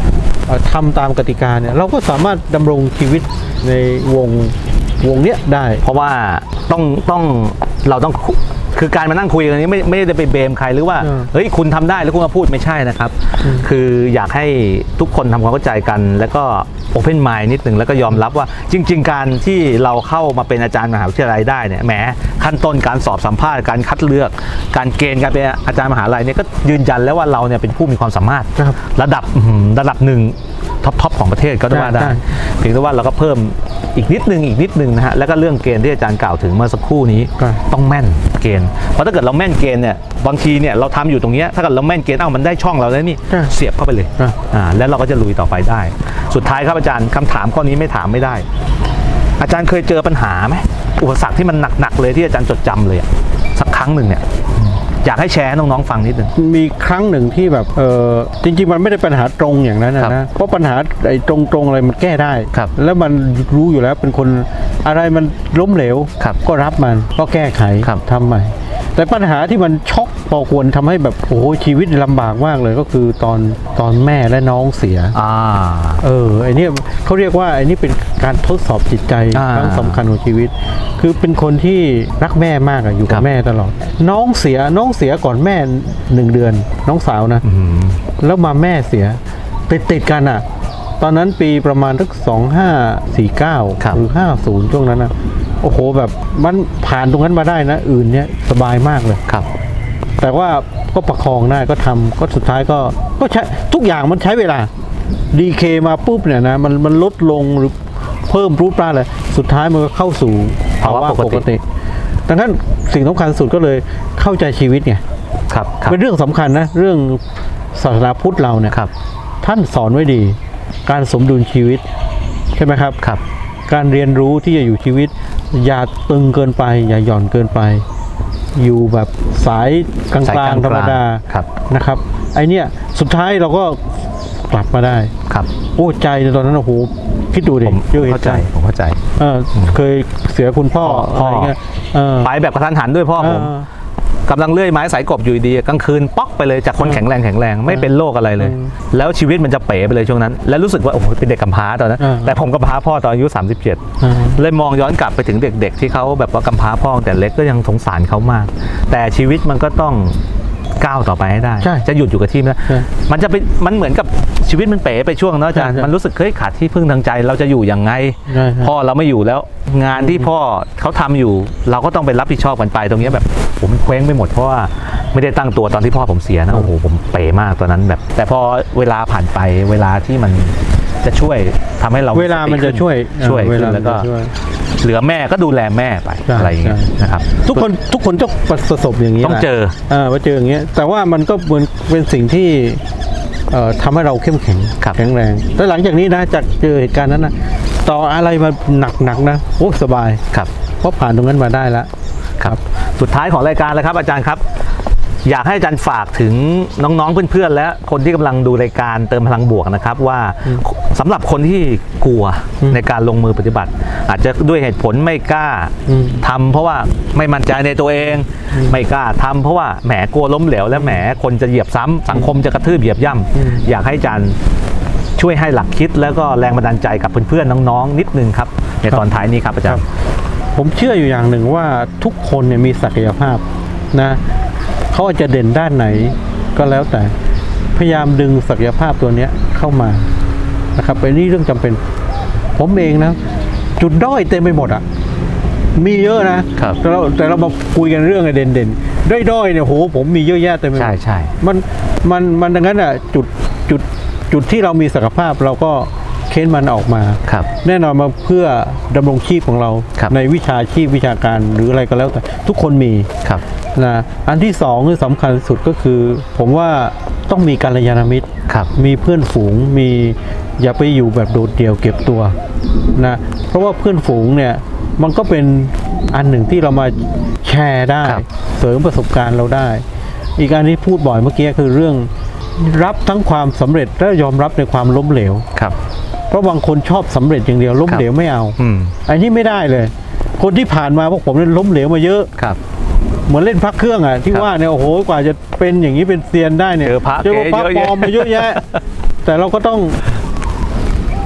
A: ทำตามกติกาเนี่ยเราก็สามารถดำรงชีวิตในวงเนี้ยได้
B: เพราะว่าเราต้องคือการมานั่งคุยกันนี้ไม่ได้ไปเบมใครหรือว่าเฮ้ยคุณทำได้แล้วคุณมาพูดไม่ใช่นะครับคืออยากให้ทุกคนทำความเข้าใจกันแล้วก็โอเพนไมล์นิดหนึ่งแล้วก็ยอมรับว่าจริงๆการที่เราเข้ามาเป็นอาจารย์มหาวิทยาลัยได้เนี่ยแหมขั้นต้นการสอบสัมภาษณ์การคัดเลือกการเกณฑ์การเป็นอาจารย์มหาวิทยาลัยเนี่ยก็ยืนยันแล้วว่าเราเนี่ยเป็นผู้มีความสามารถระดับหนึ่งท็อปของประเทศก็ว่าได้เพียงแต่ว่าเราก็เพิ่มอีกนิดนึงนะฮะแล้วก็เรื่องเกณฑ์ที่อาจารย์กล่าวถึงเมื่อสักครู่นี้ต้องแม่นเกณฑ์เพราะถ้าเกิดเราแม่นเกณฑ์เนี่ยบางทีเนี่ยเราทำอยู่ตรงนี้ถ้าเกิดเราแม่นเกณฑ์มันได้ช่องเราแล้วนี่เสียบเข้าไปเลยแล้วเราก็จะลุยต่อไปได้สุดท้ายครับอาจารย์คำถามข้อนี้ไม่ถามไม่ได้อาจารย์เคยเจอปัญหาไหมอุปสรรคที่มันหนักเลยที่อาจารย์จดจำเลยสักครั้งหนึ่งเนี่ยอยากให้แชร์ให้น้องๆฟังนิดนึง
A: มีครั้งหนึ่งที่แบบจริงๆมันไม่ได้ปัญหาตรงอย่างนั้นนะเพราะปัญหาไอ้ตรงอะไรมันแก้ได้แล้วมันรู้อยู่แล้วเป็นคนอะไรมันล้มเหลวก็รับมันก็แก้ไขทำใหม่แต่ปัญหาที่มันช็อกพอควรทำให้แบบโอ้โหชีวิตลำบากมากเลยก็คือตอนแม่และน้องเสียไอ้นี่เขาเรียกว่าไอ้นี่เป็นการทดสอบจิตใจครั้งสำคัญของชีวิตคือเป็นคนที่รักแม่มากอยู่กับแม่ตลอดน้องเสียก่อนแม่1 เดือนน้องสาวนะแล้วมาแม่เสียติดกันอ่ะตอนนั้นปีประมาณสัก2549หรือ50ช่วงนั้นนะโอ้โหแบบมันผ่านตรงนั้นมาได้นะอื่นเนี่ยสบายมากเลยครับแต่ว่าก็ประคองได้ก็ทำก็สุดท้ายก็ใช้ทุกอย่างมันใช้เวลาดีเคมาปุ๊บเนี่ยนะมันลดลงหรือเพิ่มรูปร่างเลยสุดท้ายมันก็เข้าสู่ภาวะปกติดังนั้นสิ่งสำคัญสุดก็เลยเข้าใจชีวิตไงครับเป็นเรื่องสำคัญนะเรื่องศาสนาพุทธเราเนี่ยท่านสอนไว้ดีการสมดุลชีวิตใช่ไหมครับการเรียนรู้ที่จะอยู่ชีวิตอย่าตึงเกินไปอย่าหย่อนเกินไปอยู่แบบสายกลางๆธรรมดานะครับไอเนี้ยสุดท้ายเราก็กลับมาได้ครับโอ้ใจตอนนั้นโอ้โหคิดดูดิผมเข้าใจเคยเสียคุณพ่ออะไรเงี้ย
B: ไปแบบกระทันหันด้วยพ่อผมกำลังเลื่อยไม้สายกบอยู่ดีกลางคืนป๊อกไปเลยจากคนแข็งแรงไม่เป็นโรคอะไรเลยแล้วชีวิตมันจะเป๋ไปเลยช่วงนั้นแล้วรู้สึกว่าโอ้โหเป็นเด็กกำพร้าตอนนั้นแต่ผมกำพร้าพ่อตอนอายุ37เลยมองย้อนกลับไปถึงเด็กๆที่เขาแบบว่ากำพร้าพ่อแต่เล็กก็ยังสงสารเขามากแต่ชีวิตมันก็ต้องก้าวต่อไปให้ได้จะหยุดอยู่กับที่นะมันเหมือนกับชีวิตมันเป๋ไปช่วงนะอาจารย์มันรู้สึกขาดที่พึ่งทางใจเราจะอยู่ยังไงพ่อเราไม่อยู่แล้วงานที่พ่อเขาทำอยู่เราก็ต้องไปรับผิดชอบกันไปตรงนี้แบบผมเคว้งไปหมดเพราะว่าไม่ได้ตั้งตัวตอนที่พ่อผมเสียนะโอ้โหผมเป๋มากตอนนั้นแบบแต่พอเวลาผ่านไปเวลาที่มันจะช่วยทำให้เรา
A: เวลามันจะช่วย
B: แล้วก็เหลือแม่ก็ดูแลแม่ไปอะไรอย่างเงี้ยนะครับ
A: ทุกคนต้องประสบอย่างนี้
B: ต้องเจอ
A: ว่าเจออย่างเงี้ยแต่ว่ามันก็เหมือนเป็นสิ่งที่ทำให้เราเข้มแข็งแข็งแรงแล้วหลังจากนี้นะจากเจอเหตุการณ์นั้นนะต่ออะไรมาหนักนะโอ้สบาย
B: ครับ
A: เพราะผ่านตรงนั้นมาได้แล้ว
B: ครับสุดท้ายของรายการแล้วครับอาจารย์ครับอยากให้อาจารย์ฝากถึงน้องๆเพื่อนๆและคนที่กำลังดูรายการเติมพลังบวกนะครับว่าสำหรับคนที่กลัวในการลงมือปฏิบัติอาจจะด้วยเหตุผลไม่กล้าทำเพราะว่าไม่มั่นใจในตัวเองไม่กล้าทำเพราะว่าแหมกลัวล้มเหลวและแหมคนจะเหยียบซ้ำสังคมจะกระทืบเหยียบย่ำอยากให้อาจารย์ช่วยให้หลักคิดแล้วก็แรงบันดาลใจกับเพื่อนๆน้องๆนิดนึงครับในตอนท้ายนี้ครับอาจารย์
A: ผมเชื่ออยู่อย่างหนึ่งว่าทุกคนเนี่ยมีศักยภาพนะเขาอาจจะเด่นด้านไหนก็แล้วแต่พยายามดึงศักยภาพตัวนี้เข้ามานะครับเป็นนี่เรื่องจำเป็นผมเองนะจุดด้อยเต็มไปหมดอ่ะมีเยอะนะแต่เรามาคุยกันเรื่องเด่นด้อยเนี่ยโหผมมีเยอะแยะเต็มไปหมด
B: ใช่
A: มันดังนั้นอ่ะจุดที่เรามีศักยภาพเราก็เค้นมันออกมาแน่นอนมาเพื่อดำรงชีพของเราในวิชาชีพวิชาการหรืออะไรก็แล้วแต่ทุกคนมีนะอันที่สองที่สำคัญสุดก็คือผมว่าต้องมีกัลยาณมิตรมีเพื่อนฝูงมีอย่าไปอยู่แบบโดดเดี่ยวเก็บตัวนะเพราะว่าเพื่อนฝูงเนี่ยมันก็เป็นอันหนึ่งที่เรามาแชร์ได้เสริมประสบการณ์เราได้อีกอันที่พูดบ่อยเมื่อกี้คือเรื่องรับทั้งความสำเร็จและยอมรับในความล้มเหลวเพราะบางคนชอบสำเร็จอย่างเดียวล้มเหลวไม่เอาอันนี้ไม่ได้เลยคนที่ผ่านมาพวกผมเนี่ยล้มเหลวมาเยอะเหมือนเล่นพักเครื่องอ่ะที่ว่าเนี่ยโอ้โหกว่าจะเป็นอย่างนี้เป็นเซียนได้เนี่ย
B: เจอพระ
A: ปลอมมาเยอะแยะแต่เราก็ต้อง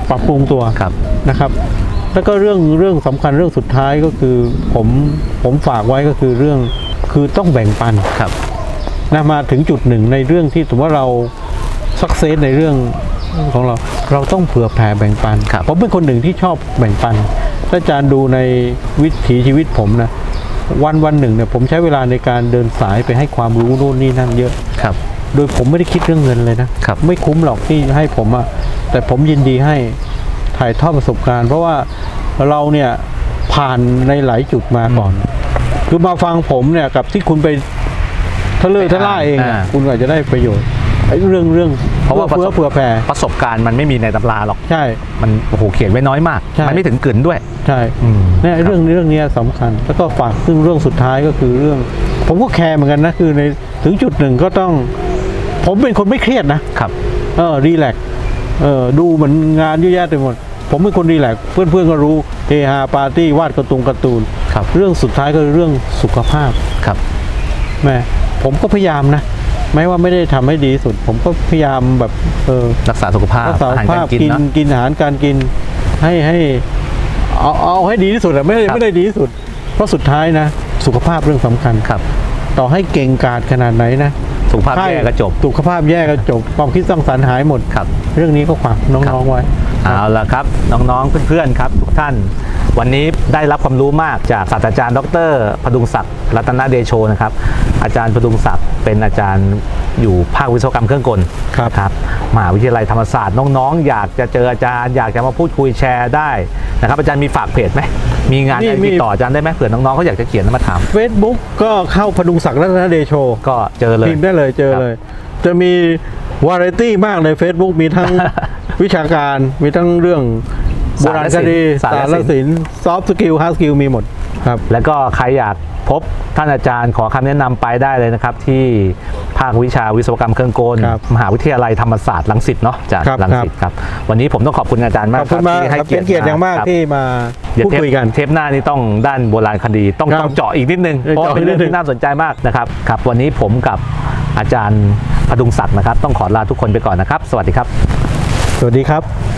A: ปรับปรุงตัว
B: ครับ
A: นะครับ แล้วก็เรื่องสำคัญเรื่องสุดท้ายก็คือผมฝากไว้ก็คือเรื่องคือต้องแบ่งปัน
B: ครับ
A: นะมาถึงจุดหนึ่งในเรื่องที่ถือว่าเราสักเซสในเรื่องของเราต้องเผื่อแผ่แบ่งปัน
B: ครับ
A: ผมเป็นคนหนึ่งที่ชอบแบ่งปันถ้าอาจารย์ดูในวิถีชีวิตผมนะวันหนึ่งเนี่ยผมใช้เวลาในการเดินสายไปให้ความรู้โน่นนี่นั่นเยอะ
B: ครับ
A: โดยผมไม่ได้คิดเรื่องเงินเลยนะครับ ไม่คุ้มหรอกที่ให้ผมอะแต่ผมยินดีให้ถ่ายทอดประสบการณ์ เพราะว่าเราเนี่ยผ่านในหลายจุดมาก่อน คือมาฟังผมเนี่ยกับที่คุณไปทะเลทะล่าเองอะคุณอาจจะได้ประโยชน์ไอ้เรื่อง
B: เพราะว่า
A: เผื่อแผ่
B: ประสบการณ์มันไม่มีในตำราหรอก
A: ใช่
B: มันโอ้โหเขียนไว้น้อยมาก
A: ใช่
B: มันไม่ถึงกลืนด้วย
A: ใช่
B: อืม
A: เนี่ยไอ้เรื่องนี้สำคัญ แล้วก็ฝากซึ่งเรื่องสุดท้ายก็คือเรื่อง ผมก็แคร์เหมือนกันนะคือในถึงจุดหนึ่งก็ต้อง ผมเป็นคนไม่เครียดนะครับ รีแลกซ์ดูเหมือนงานเยอะแยะไปหมด ผมเป็นคนรีแลกซ์เพื่อนก็รู้เฮฮาปาร์ตี้วาดการ์ตูน
B: ครับ
A: เรื่องสุดท้ายก็คือเรื่องสุขภาพ
B: ครับ
A: แม่ผมก็พยายามนะแม้ว่าไม่ได้ทำให้ดีที่สุด ผมก็พยายามแบบ
B: รักษาสุขภาพ
A: รักษา
B: อา
A: สุ
B: หาร
A: ขภา
B: การ
A: พ
B: กินเนาะ
A: กินอาหารการกินให้เอาให้ดีที่สุดอะไม่ได้ดีที่สุด เพราะสุดท้ายนะสุขภาพเรื่องสำคัญ
B: ครับ
A: ต่อให้เก่งกาจขนาดไหนนะ
B: สุขภาพแย่ก็จบ
A: สุขภาพแย่ก็จบความคิดสร้างสรรค์หายหมด
B: ครับ
A: เรื่องนี้ก็ฝากน้องๆไว้
B: เอาละครับน้องๆเพื่อนๆครับทุกท่าน วันนี้ได้รับความรู้มากจากศาสตราจารย์ดร.พดุงศักดิ์รัตนเดโชนะครับอาจารย์พดุงศักดิ์เป็นอาจารย์อยู่ภาควิศวกรรมเครื่องกล
A: ครับ
B: มหาวิทยาลัยธรรมศาสตร์น้องๆอยากจะเจออาจารย์อยากจะมาพูดคุยแชร์ได้นะครับอาจารย์มีฝากเพจไหมมีงานอะไรติดต่ออาจารย์ได้ไหมเผื่อน้องๆเขาอยากจะเขียนมาถาม
A: Facebook ก็เข้าพดุงศักดิ์รัตนเดโช
B: ก็เจอเลย
A: พิมพ์ได้เลยเจอเลย จะมีวาไรตี้มากใน Facebook มีทั้ง วิชาการมีทั้งเรื่องโบราณคดี
B: ศาสตร์และศิลป์
A: ซอฟต์สกิลฮาร์ดสกิลมีหมดครับ
B: แล้วก็ใครอยากพบท่านอาจารย์ขอคำแนะนำไปได้เลยนะครับ ที่ภาควิชาวิศวกรรมเครื่องกล
A: ครับ
B: มหาวิทยาลัยธรรมศาสตร์รังสิตเนาะจาก
A: ครับ
B: รังสิตครับวันนี้ผมต้องขอบคุณอาจารย์มาก
A: ขอบคุณมาก
B: ที่ให้
A: ครับเป็นเกียรติอย่างมาก
B: ครับ
A: ที่มา
B: เดี๋ยว
A: พูดคุยกัน
B: เทปหน้านี้ต้องด้านโบราณคดีต้อง
A: ครับ
B: เจาะอีกนิดนึง
A: เออ
B: เพราะว่าเป็นเรื่อง
A: เจาะอีกนิดนึง
B: ที่น่าสนใจมากนะครับครับวันนี้ผมกับอาจารย์พดุงศักดิ์นะครับต้องขอลาทุกคนไปก่อนนะครับ สวัสดีครับ
A: สวัสดีครับ